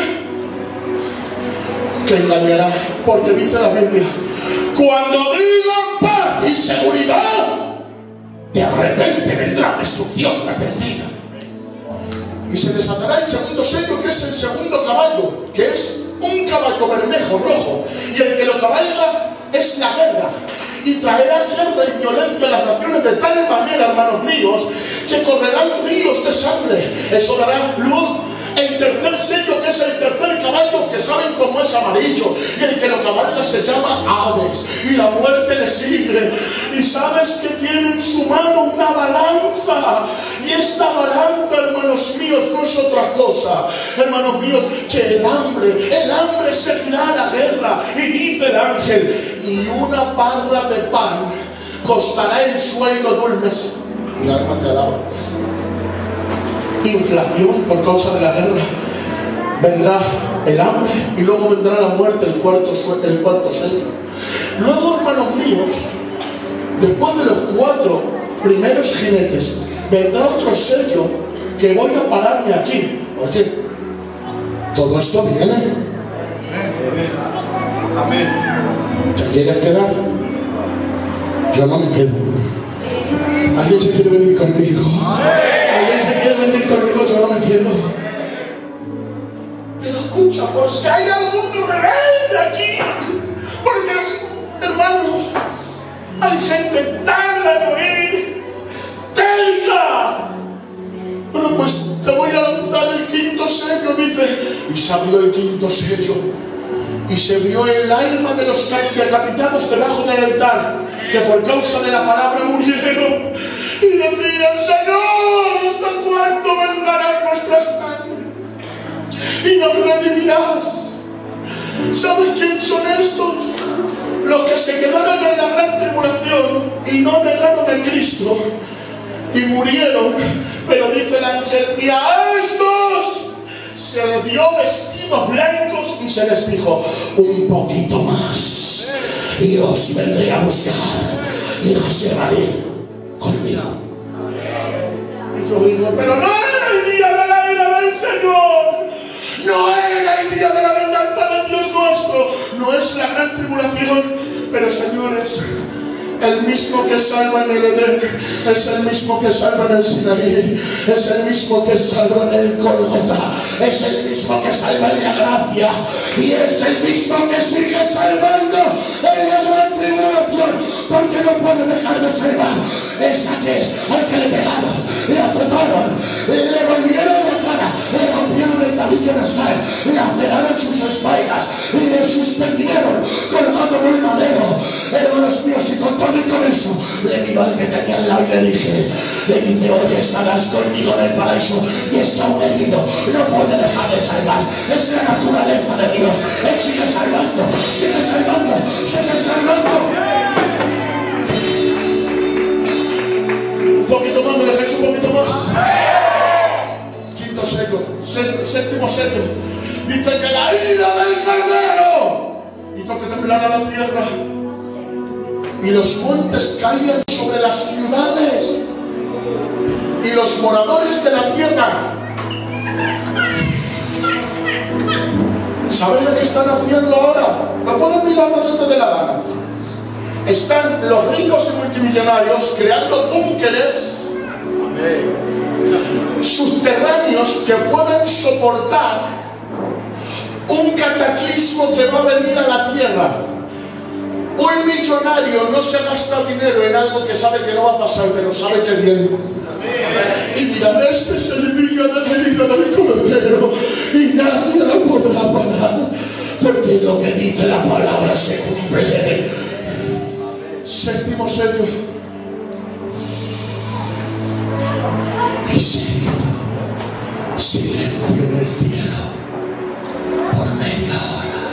Que engañará, porque dice la Biblia, cuando digan paz y seguridad, de repente vendrá destrucción repentina. Y se desatará el segundo sello, que es el segundo caballo, que es un caballo bermejo rojo. Y el que lo cabalga es la guerra. Y traerá guerra y violencia a las naciones de tal manera, hermanos míos, que correrán ríos de sangre. Eso dará luz. El tercer sello, que es el tercer caballo, que saben cómo es amarillo, y el que lo cabalga se llama Hades, y la muerte le sigue. Y sabes que tiene en su mano una balanza, y esta balanza, hermanos míos, no es otra cosa, hermanos míos, que el hambre, el hambre seguirá a la guerra. Y dice el ángel, y una barra de pan costará el sueldo de un mes. Mi alma te alaba. Inflación por causa de la guerra. Vendrá el hambre y luego vendrá la muerte, el cuarto, el cuarto sello. Luego, hermanos míos, después de los cuatro primeros jinetes, vendrá otro sello que voy a pararme aquí. Oye, todo esto viene. Amén. ¿Te quieres quedar? Yo no me quedo. ¿Alguien se quiere venir conmigo? ¿Alguien se quiere venir conmigo? Yo no me quedo. Pero escucha, pues que hay algún rebelde aquí. Porque, hermanos, hay gente tarda en oír, terca. Bueno, pues te voy a lanzar el quinto sello, dice. Y se abrió el quinto sello. Y se vio el alma de los decapitados debajo del altar, que por causa de la palabra murieron. Y decían, Señor, ¿hasta cuándo vengarás nuestra sangre? Y nos redimirás. ¿Sabes quién son estos? Los que se quedaron en la gran tribulación y no negaron a Cristo y murieron. Pero dice el ángel, y a estos se les dio vestidos blancos y se les dijo, un poquito más y os vendré a buscar y os llevaré conmigo. Y yo digo, pero no era el día de la ira del Señor, no era el día de la venganza del Dios nuestro, no es la gran tribulación. Pero señores, el mismo que salva en el Edén es el mismo que salva en el Sinaí, es el mismo que salva en el Gólgota, es el mismo que salva en la gracia y es el mismo que sigue salvando en la gran tribulación, porque no puede dejar de salvar. Es aquel al que le pegaron, le azotaron, le volvieron la cara, le rompieron el tabique nasal, le aceraron sus espaldas y le suspendieron colgado en el madero. Hermanos míos, y con todo y con eso, le miró al que tenía al lado y le dije, le dice, hoy estarás conmigo en el paraíso. Y está un herido, no puede dejar de salvar, es la naturaleza de Dios. Él sigue salvando, sigue salvando, sigue salvando. Un poquito más, me dejáis un poquito más. Quinto sello, séptimo sello. Dice que la ira del Cordero hizo que temblara la tierra. y los montes caían sobre las ciudades y los moradores de la tierra. ¿Saben lo que están haciendo ahora? No pueden mirar más donde de la gana. Están los ricos y multimillonarios creando búnkeres subterráneos que pueden soportar un cataclismo que va a venir a la tierra. Un millonario no se gasta dinero en algo que sabe que no va a pasar, pero sabe que viene. Y dirán, este es el niño de la hija del Cordero y nadie lo podrá parar, porque lo que dice la palabra se cumple. Séptimo sello. Y se silencio en el cielo por media hora.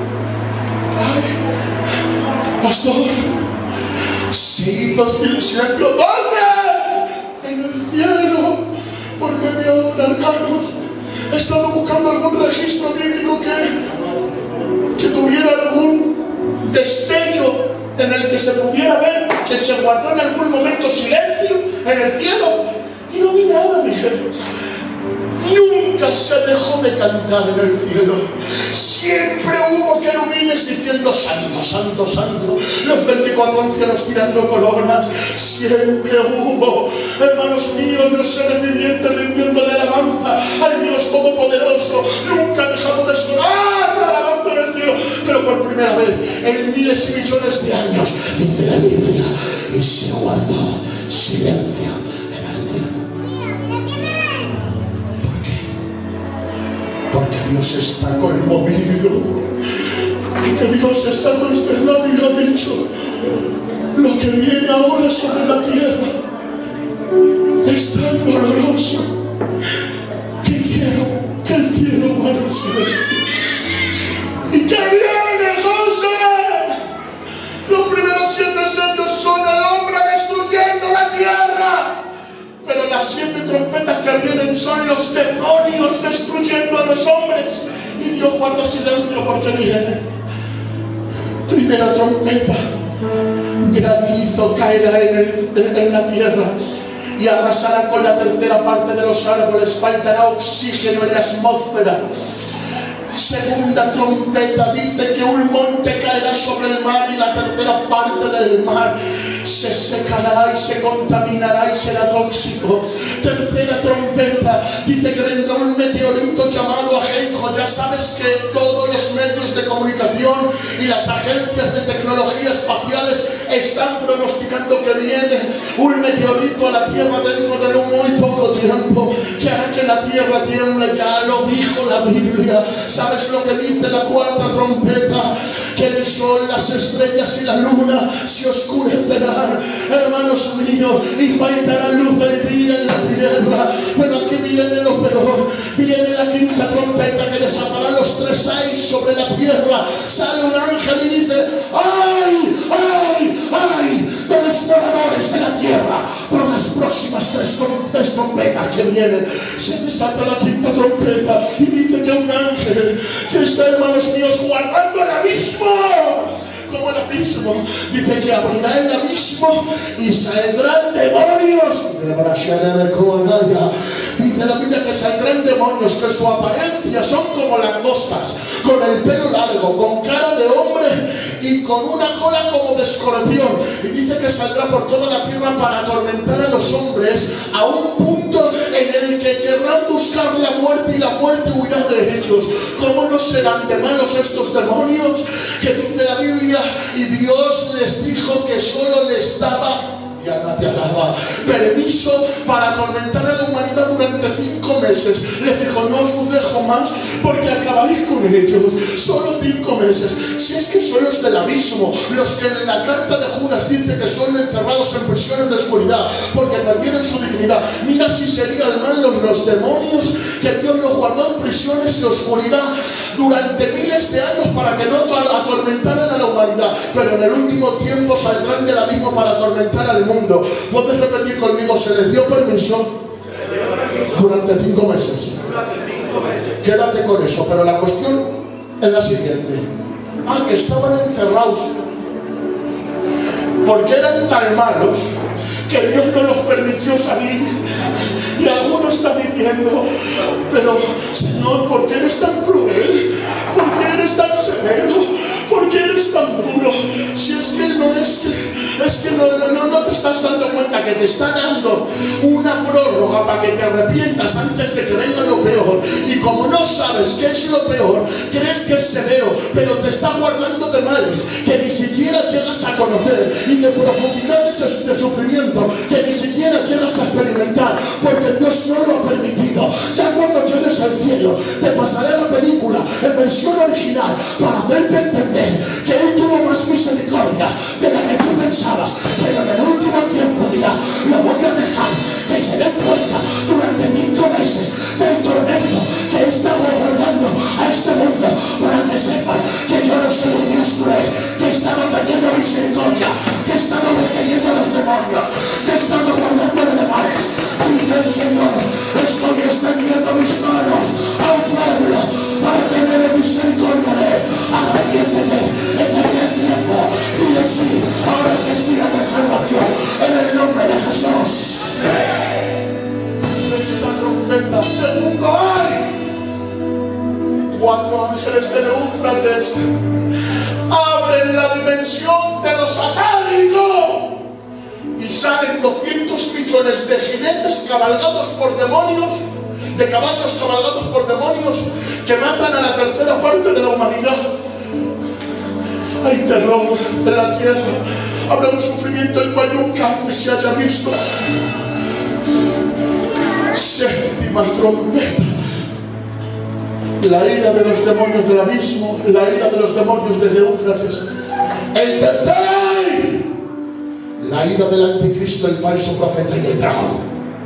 Ay, pastor, se hizo el silencio. ¿Dónde? En el cielo por media hora, hermanos. He estado buscando algún registro bíblico que, que tuviera algún destello en el que se pudiera ver que se guardó en algún momento silencio en el cielo, y no vi nada, mi gente. Nunca se dejó de cantar en el cielo. Siempre hubo querubines diciendo santo, santo, santo. Los veinticuatro ancianos tirando coronas. Siempre hubo, hermanos míos, los seres vivientes rindiéndole alabanza al Dios Todopoderoso. Nunca ha dejado de sonar la alabanza en el cielo. Pero por primera vez en miles y millones de años, dice la Biblia, y se guardó silencio en el cielo. Porque Dios está conmovido, porque Dios está consternado y ha dicho: lo que viene ahora sobre la tierra es tan doloroso que quiero que el cielo guarde silencio. ¿Y qué viene, José? Los primeros siete sellos son el hombre destruyendo la tierra. Pero las siete trompetas que vienen son los demonios destruyendo a los hombres. Y Dios guarda silencio porque viene. Primera trompeta. Granizo caerá en, el, en la tierra y arrasará con la tercera parte de los árboles. Faltará oxígeno en la atmósfera. Segunda trompeta, dice que un monte caerá sobre el mar y la tercera parte del mar se secará y se contaminará y será tóxico. Tercera trompeta, dice que vendrá un meteorito llamado Ajenjo. Ya sabes que todos los medios de comunicación y las agencias de tecnología espaciales están pronosticando que viene un meteorito a la Tierra dentro de muy poco tiempo, que hará que la Tierra tiemble. Ya lo dijo la Biblia. ¿Sabes lo que dice la cuarta trompeta? Que el sol, las estrellas y la luna se oscurecerán, hermanos míos, y faltará luz del día en la tierra. Pero aquí viene lo peor. Viene la quinta trompeta, que desatará los tres ayes sobre la tierra. Sale un ángel y dice: ¡ay, ay, ay! De los moradores de la tierra, por las próximas tres, tres trompetas que vienen. Se desata la quinta trompeta y dice que un ángel que está, hermanos míos, guardando el abismo, como el abismo, dice que abrirá el abismo y saldrán demonios. Dice la Biblia que saldrán demonios que su apariencia son como langostas, con el pelo largo, con cara de hombre y con una cola como de escorpión. Y dice que saldrá por toda la tierra para atormentar a los hombres a un punto en el que querrán buscar la muerte y la muerte huirá de ellos. ¿Cómo no serán de malos estos demonios? Que dice la Biblia, y Dios les dijo que solo les daba, Diana te alaba, permiso para atormentar a la humanidad durante cinco meses. Les dijo: no os dejo más porque acabáis con ellos. Solo cinco meses. Si es que son los del abismo, los que en la carta de Judas dice que son encerrados en prisiones de oscuridad porque perdieron su dignidad. Mira si serían malos los demonios, que Dios los guardó en prisiones de oscuridad durante miles de años para que no atormentaran a la humanidad. Pero en el último tiempo saldrán del abismo para atormentar al mundo. ¿Puedes repetir conmigo? Se les dio permiso durante cinco meses. Quédate con eso. Pero la cuestión es la siguiente: ah, que estaban encerrados. porque eran tan malos que Dios no los permitió salir. Y alguno está diciendo, pero Señor, ¿por qué eres tan cruel? ¿Por qué eres tan severo? ¿Por qué eres tan duro? Si es que no es que, es que no, no, no te estás dando cuenta que te está dando una prórroga para que te arrepientas antes de que venga lo peor. Y como no sabes qué es lo peor, crees que es severo, pero te está guardando de males que ni siquiera llegas a conocer, y de profundidades de sufrimiento que ni siquiera llegas a experimentar, porque Dios no lo ha permitido. Ya cuando llegues al cielo te pasaré la película en versión original para hacerte entender que Él tuvo más misericordia de la que tú pensabas, pero en el último tiempo dirá, lo voy a dejar que se den cuenta durante cinco meses del tormento que he estado guardando a este mundo, para que sepan que yo no soy un Dios cruel, que he estado teniendo misericordia, que he estado deteniendo a los demonios, que he estado guardándole de males. Dice el Señor, estoy extendiendo mis manos a un pueblo para tener misericordia de él. Arrepiéntete en aquel tiempo, dile sí, ahora que es día de salvación, en el nombre de Jesús. Esta trompeta, segundo ay, cuatro ángeles del Éufrates abren la dimensión de los satánicos y salen doscientos millones de jinetes cabalgados por demonios, de caballos cabalgados por demonios que matan a la tercera parte de la humanidad. Hay terror en la tierra, habrá un sufrimiento el cual nunca antes se haya visto. Séptima trompeta. La ira de los demonios del abismo, la ira de los demonios de Éufrates. El tercer, la ira del anticristo, el falso profeta y el dragón.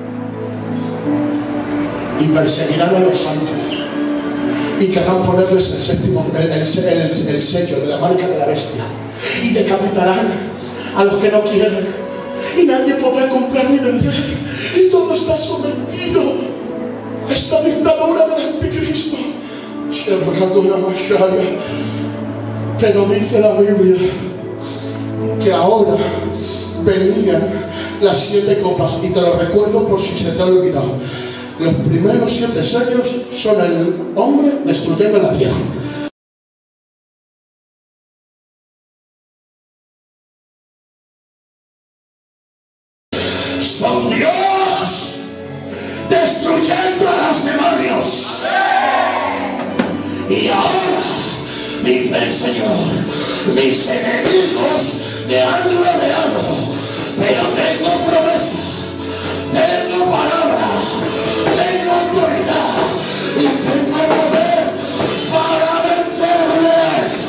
Y perseguirán a los santos y querrán ponerles el séptimo, el, el, el, el sello de la marca de la bestia, y decapitarán a los que no quieren, y nadie podrá comprar ni vender, y todo está sometido a esta dictadura del anticristo. Pero dice la Biblia que ahora venían las siete copas, y te lo recuerdo por si se te ha olvidado. Los primeros siete sellos son el hombre destruyendo la tierra. Son Dios destruyendo a los demonios. Y ahora, dice el Señor, mis enemigos me han rodeado, pero tengo promesa, tengo palabra, tengo autoridad y tengo poder para vencerles.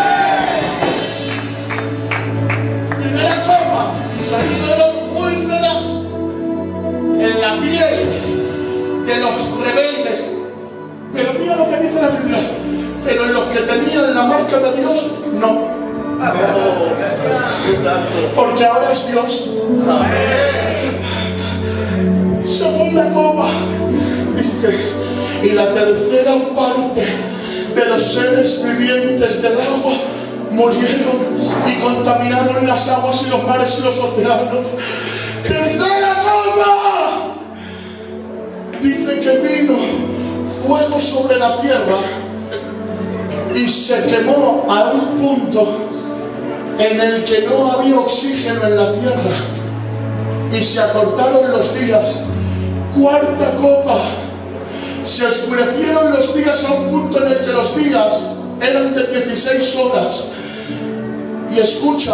Primera copa, y salieron úlceras en la piel de los rebeldes. Pero mira lo que dice la Biblia, pero en los que tenían la marca de Dios, no. Porque ahora es Dios. Segunda copa, dice, y la tercera parte de los seres vivientes del agua murieron y contaminaron las aguas y los mares y los océanos. Tercera copa, dice que vino fuego sobre la tierra y se quemó a un punto en el que no había oxígeno en la tierra y se acortaron los días. Cuarta copa, se oscurecieron los días a un punto en el que los días eran de dieciséis horas. Y escucha,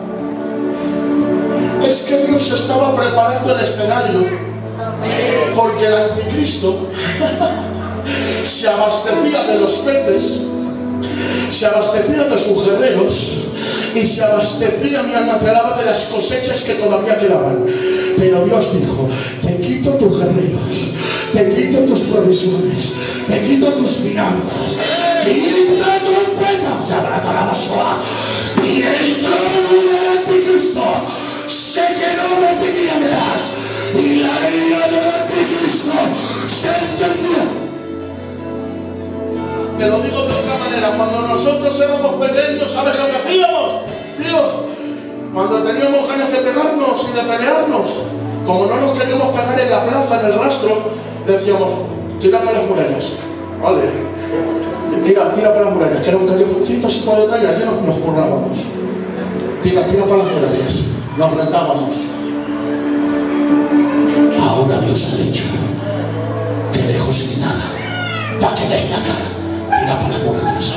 es que Dios estaba preparando el escenario, porque el anticristo se abastecía de los peces, se abastecía de sus guerreros y se abastecía, mi alma te alaba, de las cosechas que todavía quedaban. Pero Dios dijo, te quito tus guerreros, te quito tus provisiones, te quito tus finanzas, quita tu pena, ya habrá toda la sola. Y el trono del anticristo se llenó de tinieblas y la ira del anticristo se encendió. Te lo digo de otra manera, cuando nosotros éramos pequeños, ¿sabes lo que hacíamos? Dios, Cuando teníamos ganas de pegarnos y de pelearnos, como no nos queríamos pegar en la plaza, en el rastro, decíamos, tira para las murallas. Vale. Tira, tira para las murallas, que era un callejoncito así por detrás y allí nos, nos currábamos. Tira, tira para las murallas. Nos rentábamos. Ahora Dios ha dicho, te dejo sin nada, para que des la cara. Tira para las murallas.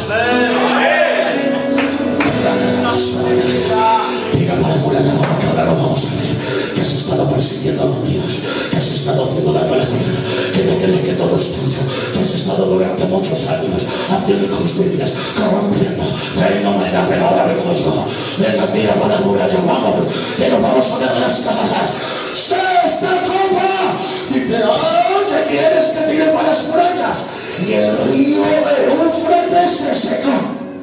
Tira para las murallas, porque ahora lo vamos a ver. Que has estado persiguiendo a los míos, que has estado haciendo daño a la tierra, que te crees que todo es tuyo, que has estado durante muchos años haciendo injusticias, corrompiendo, trayendo maldad, pero ahora vengo yo. Venga, tira para las murallas, vamos, que nos vamos a ver las caras. ¡Se esta copa! Dice, ¡ah! ¿Qué quieres que tire para las murallas? Y el río de Éufrates se secó,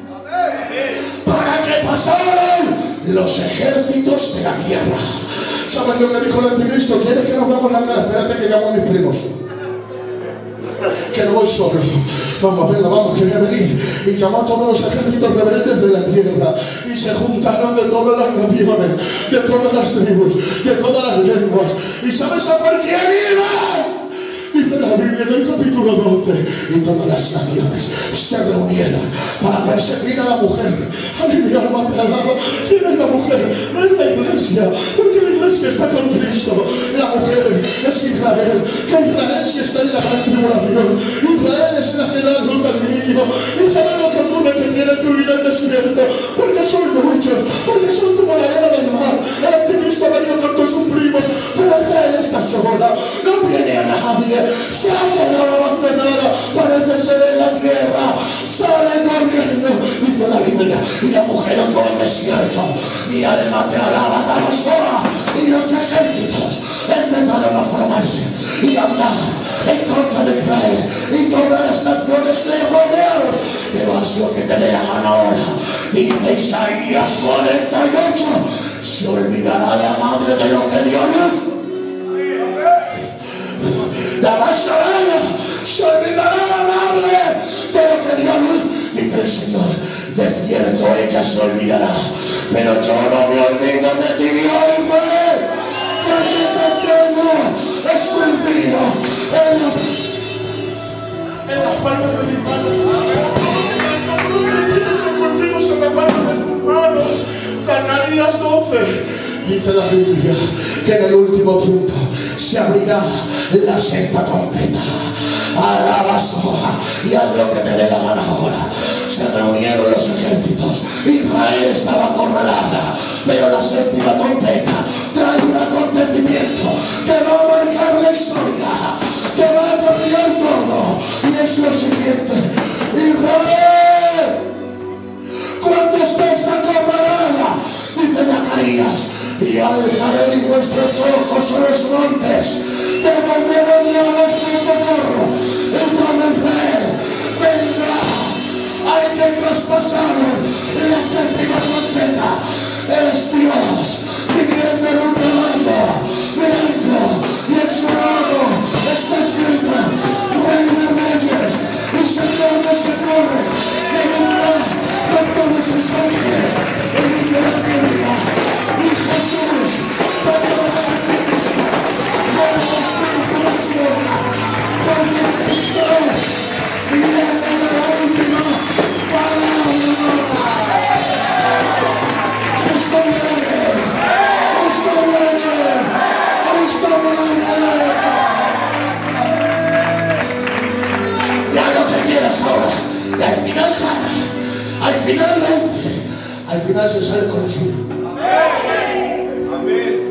para que pasaran los ejércitos de la tierra. ¿Sabes lo que dijo el anticristo? ¿Quieres que nos veamos la cara? Espérate que llamo a mis primos. Que no voy solo. Vamos, venga, vamos, que voy a venir. Y llamó a todos los ejércitos rebeldes de la tierra. Y se juntaron de todas las naciones, de todas las tribus, de todas las lenguas. ¿Y sabes a por quién iban? Dice la Biblia en el capítulo doce, y todas las naciones se reunieron para perseguir a la mujer. Ay, mi alma te alaba. ¿Quién es la mujer? No es la iglesia, porque la iglesia está con Cristo. La mujer es Israel, que Israel sí está en la gran tribulación. Israel es la que da luz al niño. ¿Y sabes lo que ocurre? Que tienen que huir al desierto, porque son muchos, porque son como la arena del mar. El anticristo ha venido con todos sus primos, pero Israel está sola, no tiene a nadie. Se ha quedado abandonada, parece ser en la tierra. Sale corriendo, dice la Biblia, y la mujer oyó el desierto. Mi alma te alaba, Tabasoa. Y los ejércitos empezaron a formarse y a andar en contra de Israel, y todas las naciones le rodearon. Pero así lo que te dé la gana ahora, dice Isaías cuarenta y ocho, se olvidará la madre de lo que dio luz. La Basharaya, se olvidará la madre de lo que dio luz, dice el Señor. De cierto ella se olvidará, pero yo no me olvido de ti, oh Israel, porque te tengo esculpido en las, en las palmas de mis manos. Tú tienes esculpidos en las palmas de sus manos. Zacarías doce, dice la Biblia, que en el último tiempo se abrirá la sexta trompeta. Alabasoa, y haz lo que te dé la gana ahora. Se reunieron los ejércitos, Israel estaba acorralada, pero la séptima trompeta trae un acontecimiento que va a marcar la historia, que va a cambiar todo. Y es lo siguiente: Israel, cuando estés acorralada, dice Zacarías, y alzaréis vuestros ojos a los montes, de donde venga vuestro socorro. Entonces Israel vendrá al que traspasaron la séptima trompeta. Es Dios viniendo en un caballo blanco, y en su mano está escrito Rey de Reyes y Señor de Señores, que vendrá con todos sus ángeles. Y dice la Biblia, y Jesús vendrá al Cristo con el Espíritu de Dios, porque Cristo viene la última palabra. Cristo viene, Cristo viene, Cristo viene. Y haz lo que quieras ahora, y al final gana, al final vence, al final se sale con el suyo. Amén.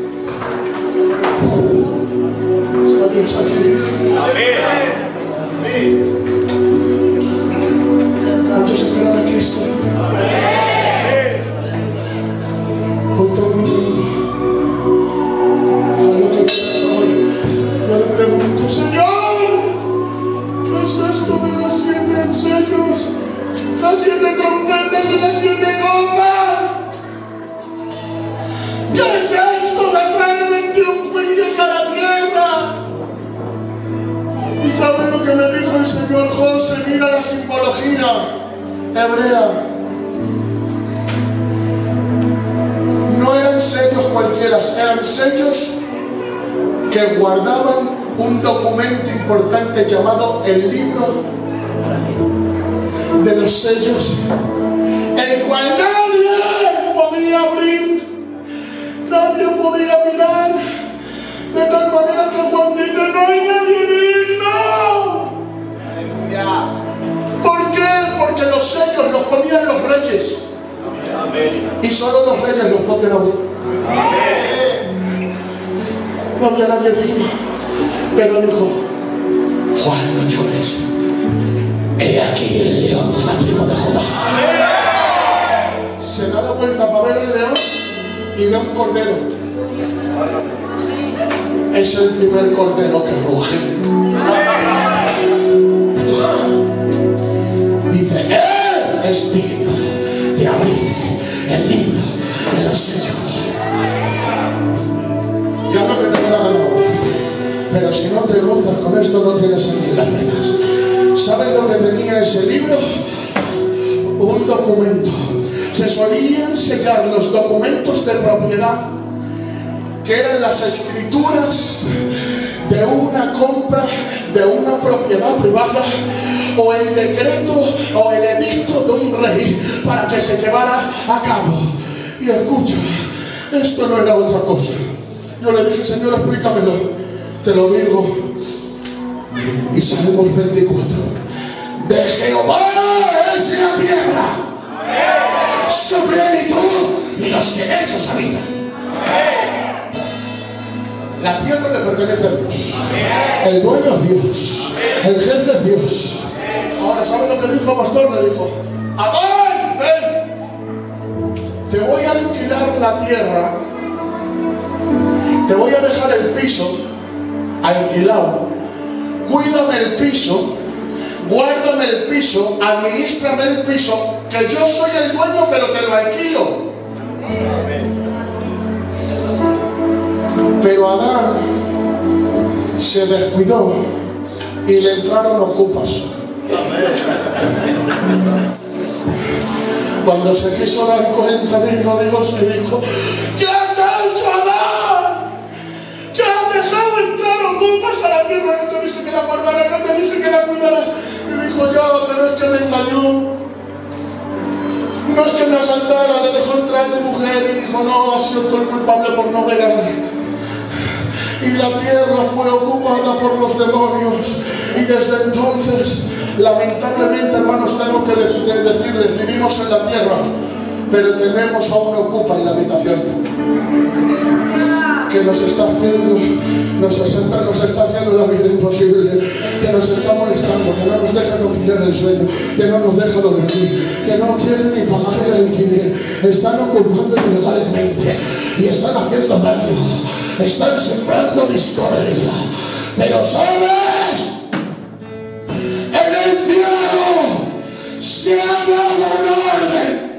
Está Dios aquí. Amén. ¿Cuántos esperan a Cristo? Amén. Hoy todo el mundo, a lo que quieras hoy, yo le pregunto, Señor, ¿qué es esto de las siete ensellos, las siete trompetas y las siete copas? ¿Qué es esto de traer veintiún juicios a la tierra? ¿Y saben lo que me dijo el Señor José? Mira la simbología hebrea. No eran eran sellos cualquiera, eran sellos que guardaban un documento importante llamado el libro de los sellos, el cual nadie podía abrir, nadie podía mirar, de tal manera que Juan dice: no hay nadie digno. ¿Por qué? Porque los sellos los ponían los reyes. Y solo los reyes los podían abrir. No había nadie digno. Pero dijo: Juan, no llores. He aquí el león de la tribu de Judá. Se da la vuelta para ver el león y ve un cordero. Es el primer cordero que ruge. Dice: él es digno de abrir el libro de los sellos. Ya lo que te da la gana. Pero si no te gozas con esto, no tienes sentido las cenas. ¿Sabes lo que tenía ese libro? Un documento. Se solían sellar los documentos de propiedad, que eran las escrituras de una compra de una propiedad privada, o el decreto o el edicto de un rey para que se llevara a cabo. Y escucha, esto no era otra cosa. Yo le dije: Señor, explícamelo. Te lo digo. Y Salmos veinticuatro: de Jehová es la tierra, su plenitud y los que en ellos habitan. La tierra le pertenece a Dios. El dueño es Dios. El jefe es Dios. Ahora, ¿sabes lo que dijo el pastor? Le dijo: Adán, ven, te voy a alquilar la tierra, te voy a dejar el piso alquilado, cuídame el piso, guárdame el piso, administrame el piso, que yo soy el dueño, pero te lo alquilo. Pero Adán se descuidó y le entraron ocupas. Cuando se quiso dar cuenta, vino Dios y dijo: ¿qué has hecho, Adán? ¿Que has dejado entrar ocupas a la tierra? No te dije que la guardaras, no te dije que la cuidaras. Y dijo: ya, pero es que me engañó. No es que me asaltara, le dejó entrar mi mujer y dijo: no, ha sido tú el culpable por no verme. Y la tierra fue ocupada por los demonios. Y desde entonces, lamentablemente, hermanos, tengo que decirles: vivimos en la tierra, pero tenemos a un ocupa en la habitación, que nos está haciendo, nos está, nos está haciendo la vida imposible, que nos está molestando, que no nos deja conciliar el sueño, que no nos deja dormir, que no quiere ni pagar el alquiler. Están ocupando ilegalmente y están haciendo daño, están sembrando discordia. Pero ¿sabes? En el cielo se ha dado un orden,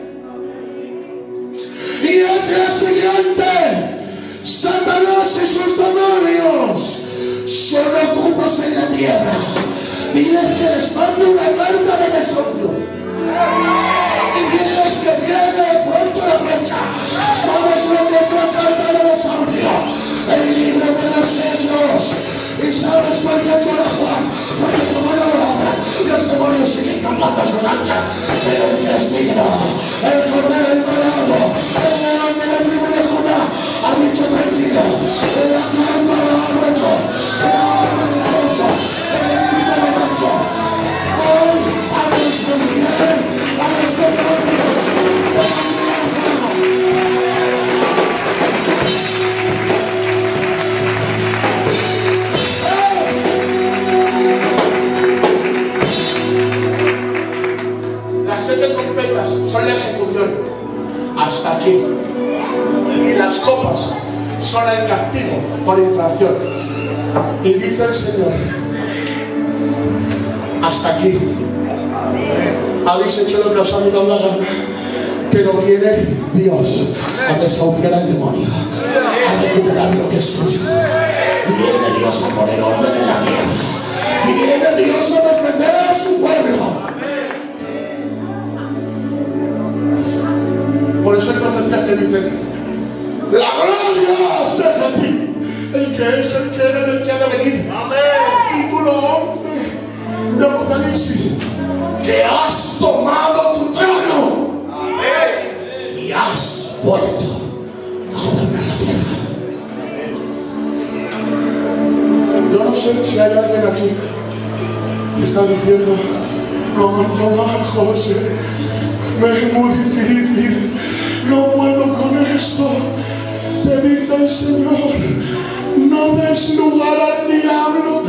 y es la siguiente: Satanás y sus demonios son ocupas en la tierra. Diles que les mando una carta de desahucio, y diles que viene pronto la fecha. ¿Sabes lo que es la carta de desahucio? El libro de los hechos. ¿Y sabes por qué llora Juan? Porque como no lo abran, los demonios siguen cantando a sus anchas. Pero el que es digno, el cordero inmolado, el león de la tribu de Judá, ha dicho: tranquilo, la carta la abro yo, la abro la hecho, el edicto lo he hecho. Hoy a nuestro Miguel, a nuestros propios, siete trompetas son la ejecución, hasta aquí, y las copas son el castigo por infracción. Y dice el Señor: hasta aquí, habéis hecho lo que os ha dado la gana, pero viene Dios a desahuciar al demonio, a recuperar lo que es suyo. Viene Dios a poner orden en la tierra, viene Dios a defender a su pueblo. Por eso hay profecías que dicen: La gloria sea a ti, el que es, el que era, el que ha de venir. Amén. Capítulo once de Apocalipsis. Que has tomado tu trono. Amén. Y has vuelto a gobernar la tierra. Yo no sé si hay alguien aquí que está diciendo: no, no más, José, me es muy difícil, no puedo con esto. Te dice el Señor: no des lugar al diablo.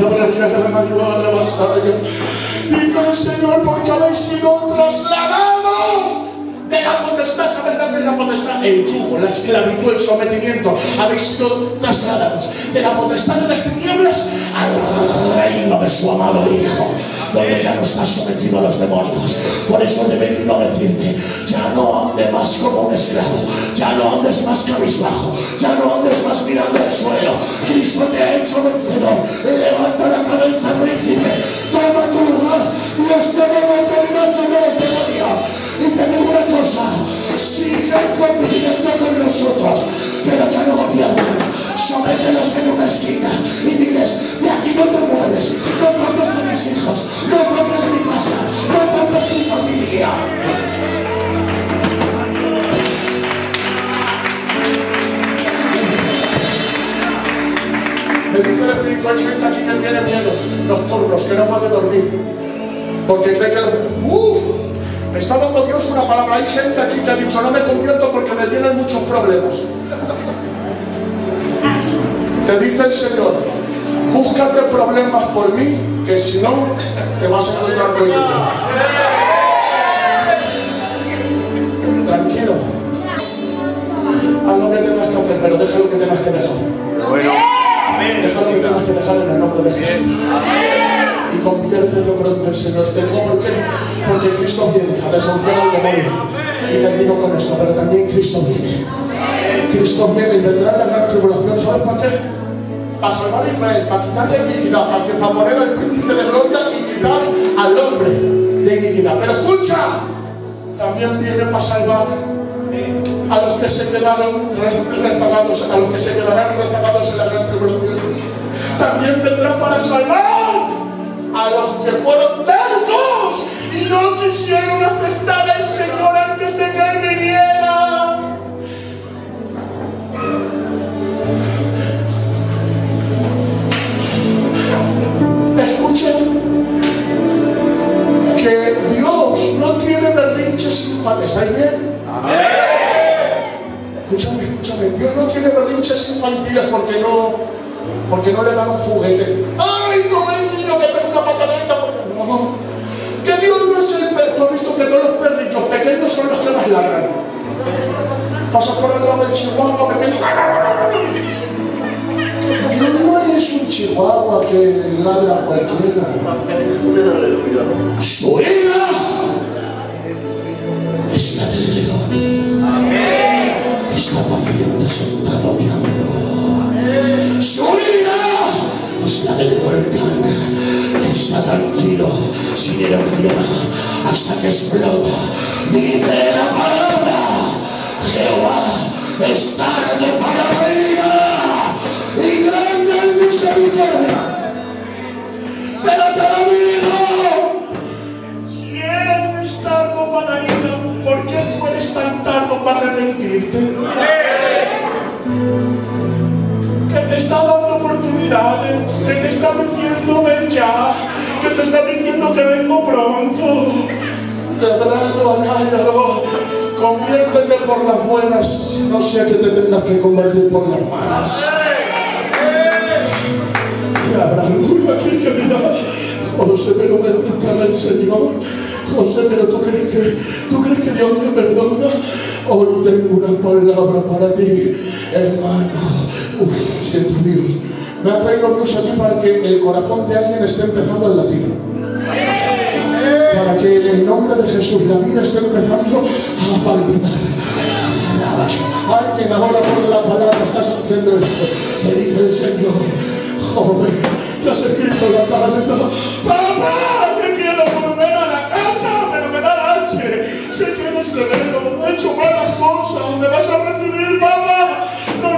Dice el Señor: porque habéis sido trasladados de la potestad. ¿Sabes lo que es la potestad? El yugo, la esclavitud, el sometimiento. Habéis sido trasladados de la potestad de las tinieblas al reino de su amado Hijo, donde ya no estás sometido a los demonios. Por eso he venido a decirte: ya no andes más como un esclavo, ya no andes más cabizbajo, ya no andes más mirando al suelo. Cristo te ha hecho vencedor. Levanta la cabeza, príncipe, toma tu lugar. Dios te da autoridad sobre los demonios. Y te digo una cosa: sigan conviviendo con nosotros, pero ya no gobiernan. Somételos en una esquina y diles: de aquí no te mueves, no toques a mis hijos, no toques mi casa, no toques mi familia. Me dice el Espíritu: hay gente aquí que tiene miedos nocturnos, que no puede dormir, porque cree que los... ¡Uf! Me está dando Dios una palabra. Hay gente aquí que ha dicho: no me convierto porque me vienen muchos problemas. Te dice el Señor: búscate problemas por mí, que si no te vas a encontrar conmigo. Tranquilo, haz lo que tengas que hacer, pero deja lo que tengas que dejar. Bueno, deja lo que tengas que dejar en el nombre de Jesús. Y conviértete pronto en Señor. Te digo por qué: porque Cristo viene a desafiar al demonio. Y termino con esto, pero también Cristo viene. Cristo viene y vendrá en la gran tribulación. ¿Sabes para qué? Para salvar a Israel, para quitar la iniquidad, para, que, para poner al príncipe de gloria y quitar al hombre de iniquidad. Pero escucha, también viene para salvar a los que se quedaron rezagados, a los que se quedarán rezagados en la gran tribulación. También vendrá para salvar a los que fueron tercos y no quisieron aceptar al Señor antes de que Él viniera. Escuchen que Dios no tiene berrinches infantiles. ¿Estáis bien? Amén. Escúchame, escúchame. Dios no tiene berrinches infantiles porque no, porque no le dan un juguete. ¡Ay, no hay niño que pega una pataleta! No. Que Dios no es el perro. ¿Tú has visto que todos los perrillos pequeños son los que más ladran? Pasas por el lado del chihuahua pequeño. No es un chihuahua que ladra a cualquiera. Su ira es la del león. Está paciente sentado mirando. Su ira es la del volcán, que está tranquilo sin erupción hasta que explota. Dice la palabra: Jehová es tarde para la ira y grande en misericordia. Pero te lo digo: si Él es tardo para la ira, ¿por qué tú eres tan tardo para arrepentirte? Que te está dando oportunidades, que te está diciendo: ven ya, que te está diciendo que vengo pronto. De brado, anáyalo, conviértete por las buenas, no sea que te tengas que convertir por las malas. Y habrá alguno aquí que dirá: José, pero me aceptará el Señor. José, pero ¿tú crees que, ¿tú crees que Dios me perdona? Hoy tengo una palabra para ti, hermano. Uf, siento a Dios. Me ha traído Dios aquí para que el corazón de alguien esté empezando a latir. Para que en el nombre de Jesús la vida esté empezando a palpitar. Alguien ahora por la palabra estás haciendo esto. Te dice el Señor: joven, te has escrito la carta. Papá, que quiero volver a la casa, pero me da H. Sé que eres severo, he hecho malas cosas. Me vas a recibir, papá. No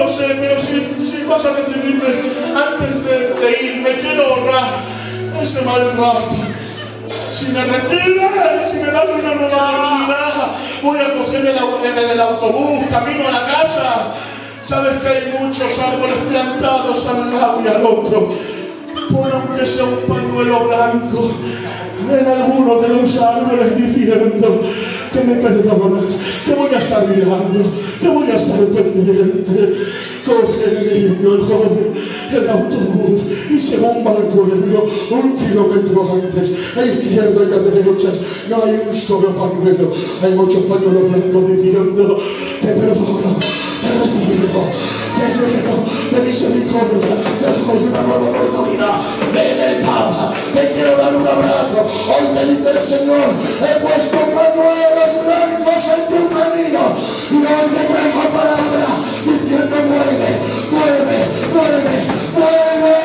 quiero borrar ese mal rato. Si me recibes, si me das una nueva oportunidad, voy a coger el, el, el autobús, camino a la casa. Sabes que hay muchos árboles plantados al lado y al otro. Pon aunque sea un pañuelo blanco en alguno de los árboles diciendo que me perdonas, que voy a estar mirando, que voy a estar pendiente. Coge el niño, el joven, el autobús y según va al pueblo, un kilómetro antes, a izquierda y a derecha, no hay un solo pañuelo, hay muchos pañuelos blancos diciendo: te perdono, te recibo, te lleno de misericordia, dejamos una nueva oportunidad. Ven el Papa, te quiero dar un abrazo. Hoy te dice el Señor: he puesto pañuelos blancos en tu camino y hoy te traigo palabra diciendo: vuelve, vuelve, vuelve, vuelve.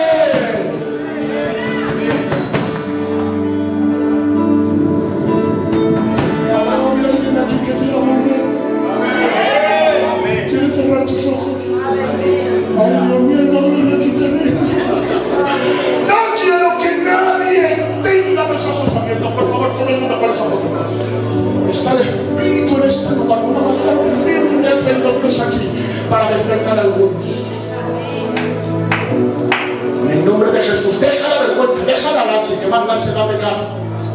Ahora hay alguien aquí que quiera volver. ¿Quieres cerrar tus ojos? Ay, Dios mío, no hablo de aquí terrible. No quiero que nadie tenga los ojos abiertos. Por favor, todo el mundo con los ojos cerrados. Está el espíritu en esta lugar. Una manera terrible me ha traído Dios aquí para despertar a algunos. En el nombre de Jesús, deja la vergüenza, deja la lache, que más lache da pecado.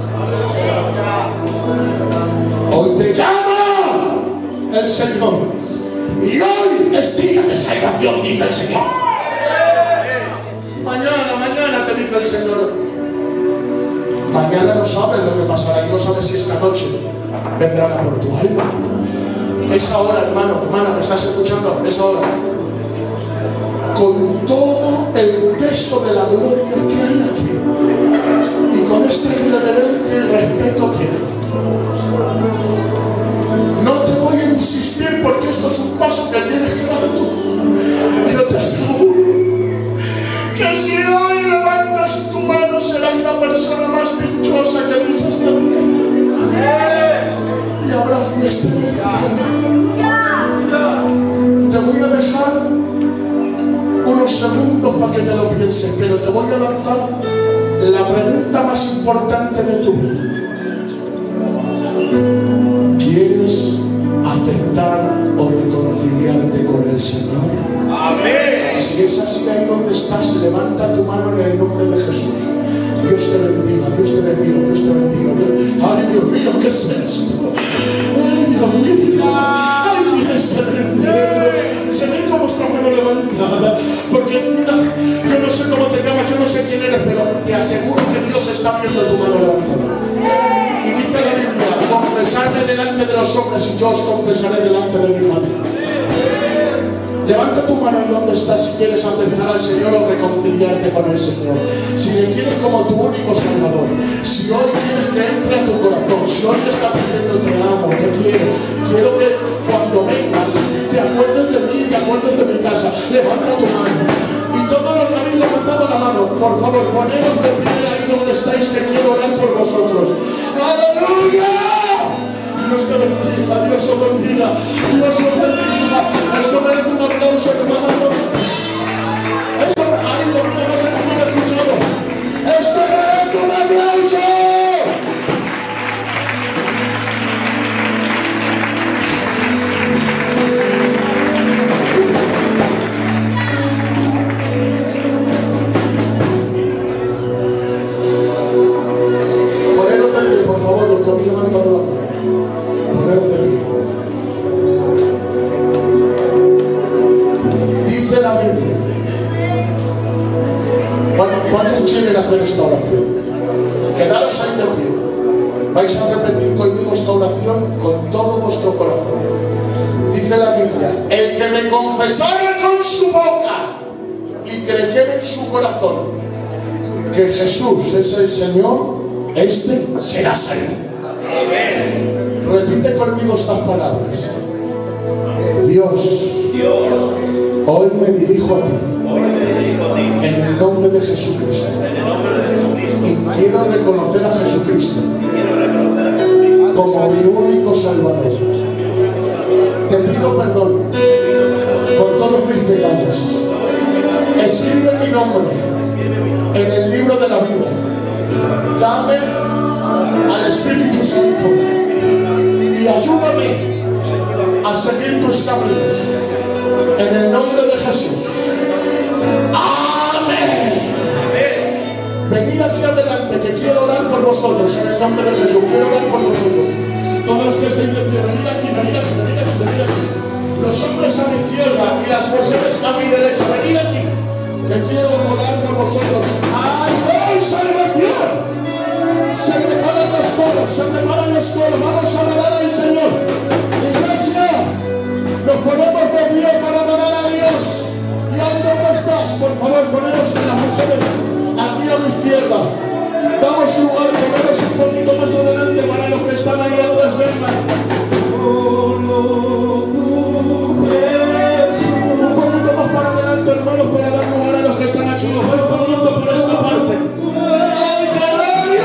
Hoy te llama el Señor. Y hoy es día de salvación, dice el Señor. Mañana, mañana te dice el Señor. Mañana no sabes lo que pasará y no sabes si esta noche vendrán por tu alma. Es ahora, hermano, hermana, ¿me estás escuchando? Es ahora. Con todo el peso de la gloria que hay aquí y con esta irreverencia y respeto que hay, no te voy a insistir porque esto es un paso que tienes que dar tú, pero te aseguro que si hoy levantas tu mano serás la persona más dichosa que pisa esta tierra y habrá fiesta en el cielo. Te voy a dejar unos segundos para que te lo pienses, pero te voy a lanzar la pregunta más importante de tu vida. ¿Quieres aceptar o reconciliarte con el Señor? Amén. Si es así, ahí donde estás, levanta tu mano en el nombre de Jesús. Dios te bendiga, Dios te bendiga, Dios te bendiga. Ay, Dios mío, ¿qué es esto? Ay, Dios mío, ay, fiesta en el cielo. Se ve cómo está mano levantada, porque mira, yo no sé cómo te llamas, yo no sé quién eres, pero te aseguro que Dios está viendo tu mano levantada. Y dice la Biblia: confesarme delante de los hombres y yo os confesaré delante de mi Padre. Levanta tu mano en donde estás si quieres aceptar al Señor o reconciliarte con el Señor. Si le quieres como tu único Salvador. Si hoy quieres que entre a tu corazón. Si hoy te está diciendo: te amo, te quiero. Quiero que cuando vengas te acuerdes de mí, te acuerdes de mi casa. Levanta tu mano. Y todo lo que habéis levantado la mano, por favor, poneros de pie ahí donde estáis, que quiero orar por vosotros. ¡Aleluya! Dios te bendiga, Dios os bendiga, Dios os bendiga. Esto merece un aplauso, hermanos. Esto, ay, Dios mío, no sé si me han escuchado. Esto merece un aplauso. Poneros de pie, por favor, los que habéis levantado la mano. Poneros de pie. Dice la Biblia. ¿Cuántos quieren hacer esta oración? Quedaros ahí de pie. Vais a repetir conmigo esta oración con todo vuestro corazón. Dice la Biblia: el que me confesare con su boca y creyere en su corazón que Jesús es el Señor, este será salvo. Repite conmigo estas palabras. Dios, hoy me dirijo a ti en el nombre de Jesucristo y quiero reconocer a Jesucristo como mi único Salvador. Te pido perdón por todos mis pecados. Escribe mi nombre en el libro de la vida. Dame al Espíritu Santo y ayúdame a seguir tus caminos. En el nombre de Jesús. Amén. Venid aquí adelante, que quiero orar por vosotros. En el nombre de Jesús, quiero orar por vosotros. Todos los que estéis de pie, venid aquí, venid aquí, venid aquí, venid aquí. Los hombres a mi izquierda y las mujeres a mi derecha, venid aquí, que quiero orar por vosotros. ¡Ay, hoy salvación! Se preparan los coros, se preparan los coros. Vamos a adorar al Señor. Iglesia, nos ponemos de pie para adorar a Dios. Y ahí donde estás, por favor, ponemos las mujeres aquí a mi izquierda. Damos lugar, poneros un poquito más adelante para los que están ahí atrás, vengan. Un poquito más para adelante, hermanos, para dar lugar a los que están aquí. Os voy poniendo por esta parte. ¡Ay, gloria!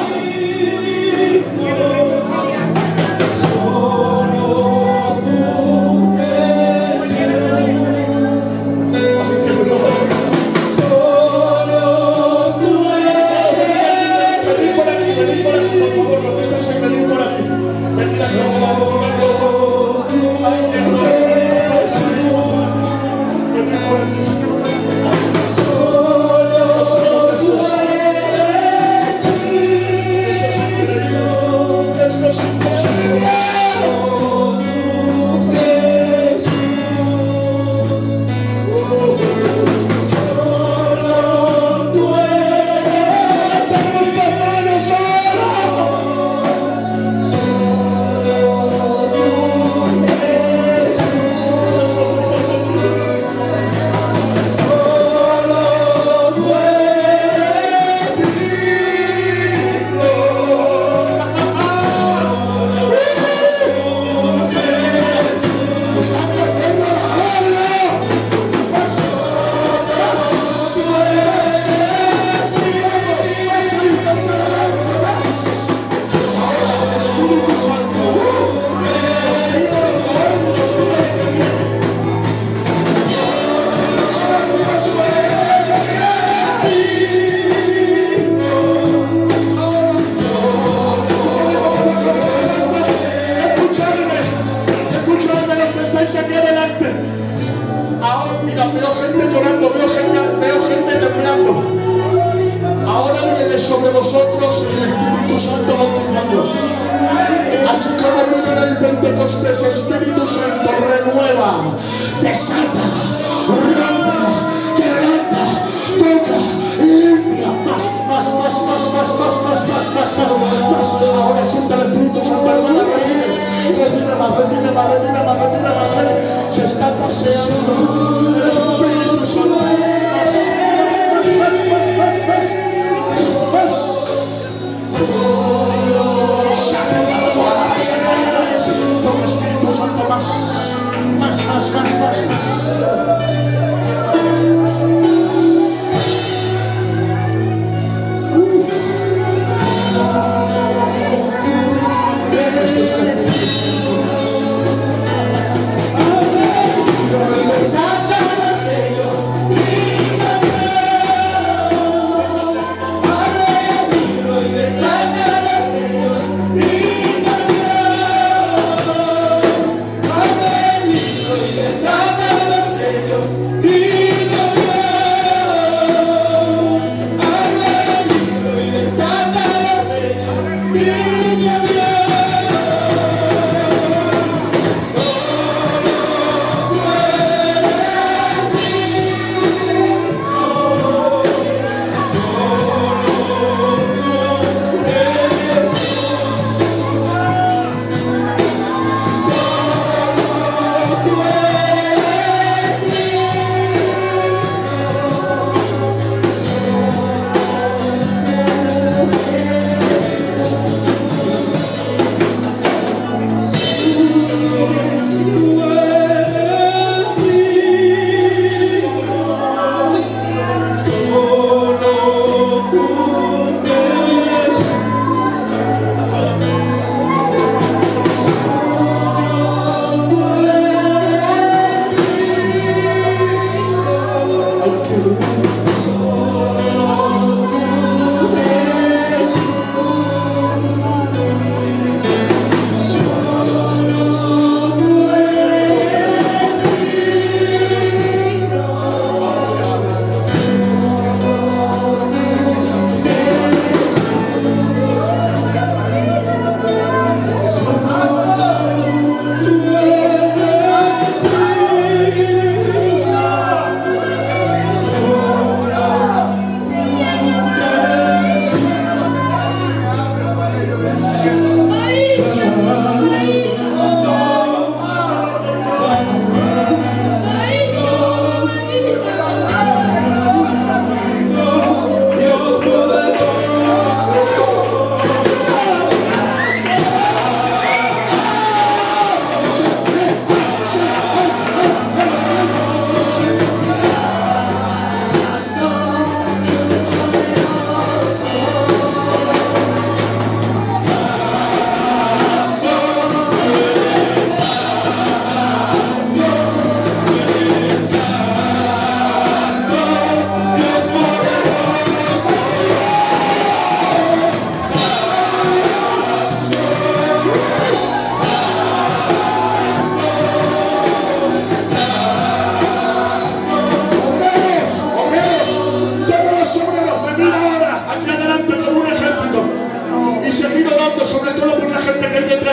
Sobre vosotros el Espíritu Santo bautizándoos. Así como vino en el Pentecostés, Espíritu Santo renueva, desata, rompe, quebranta, toca, limpia. Más, más, más, más, más, más, más, más, más, más, más. Ahora siente el Espíritu Santo, hermano, recibe, recibe más, recibe más, recibe más, recibe más. Él se está paseando el Espíritu Santo. Más, más, más, más, más. Toca Espíritu Santo más, más, más, más, más, más. Uf. Esto es el Espíritu Santo.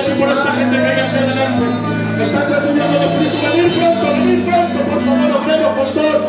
ustedes y por esta gente que hay aquí adelante. Están recibiendo el Espíritu. Venid pronto, venid pronto, por favor, obrero, pastor.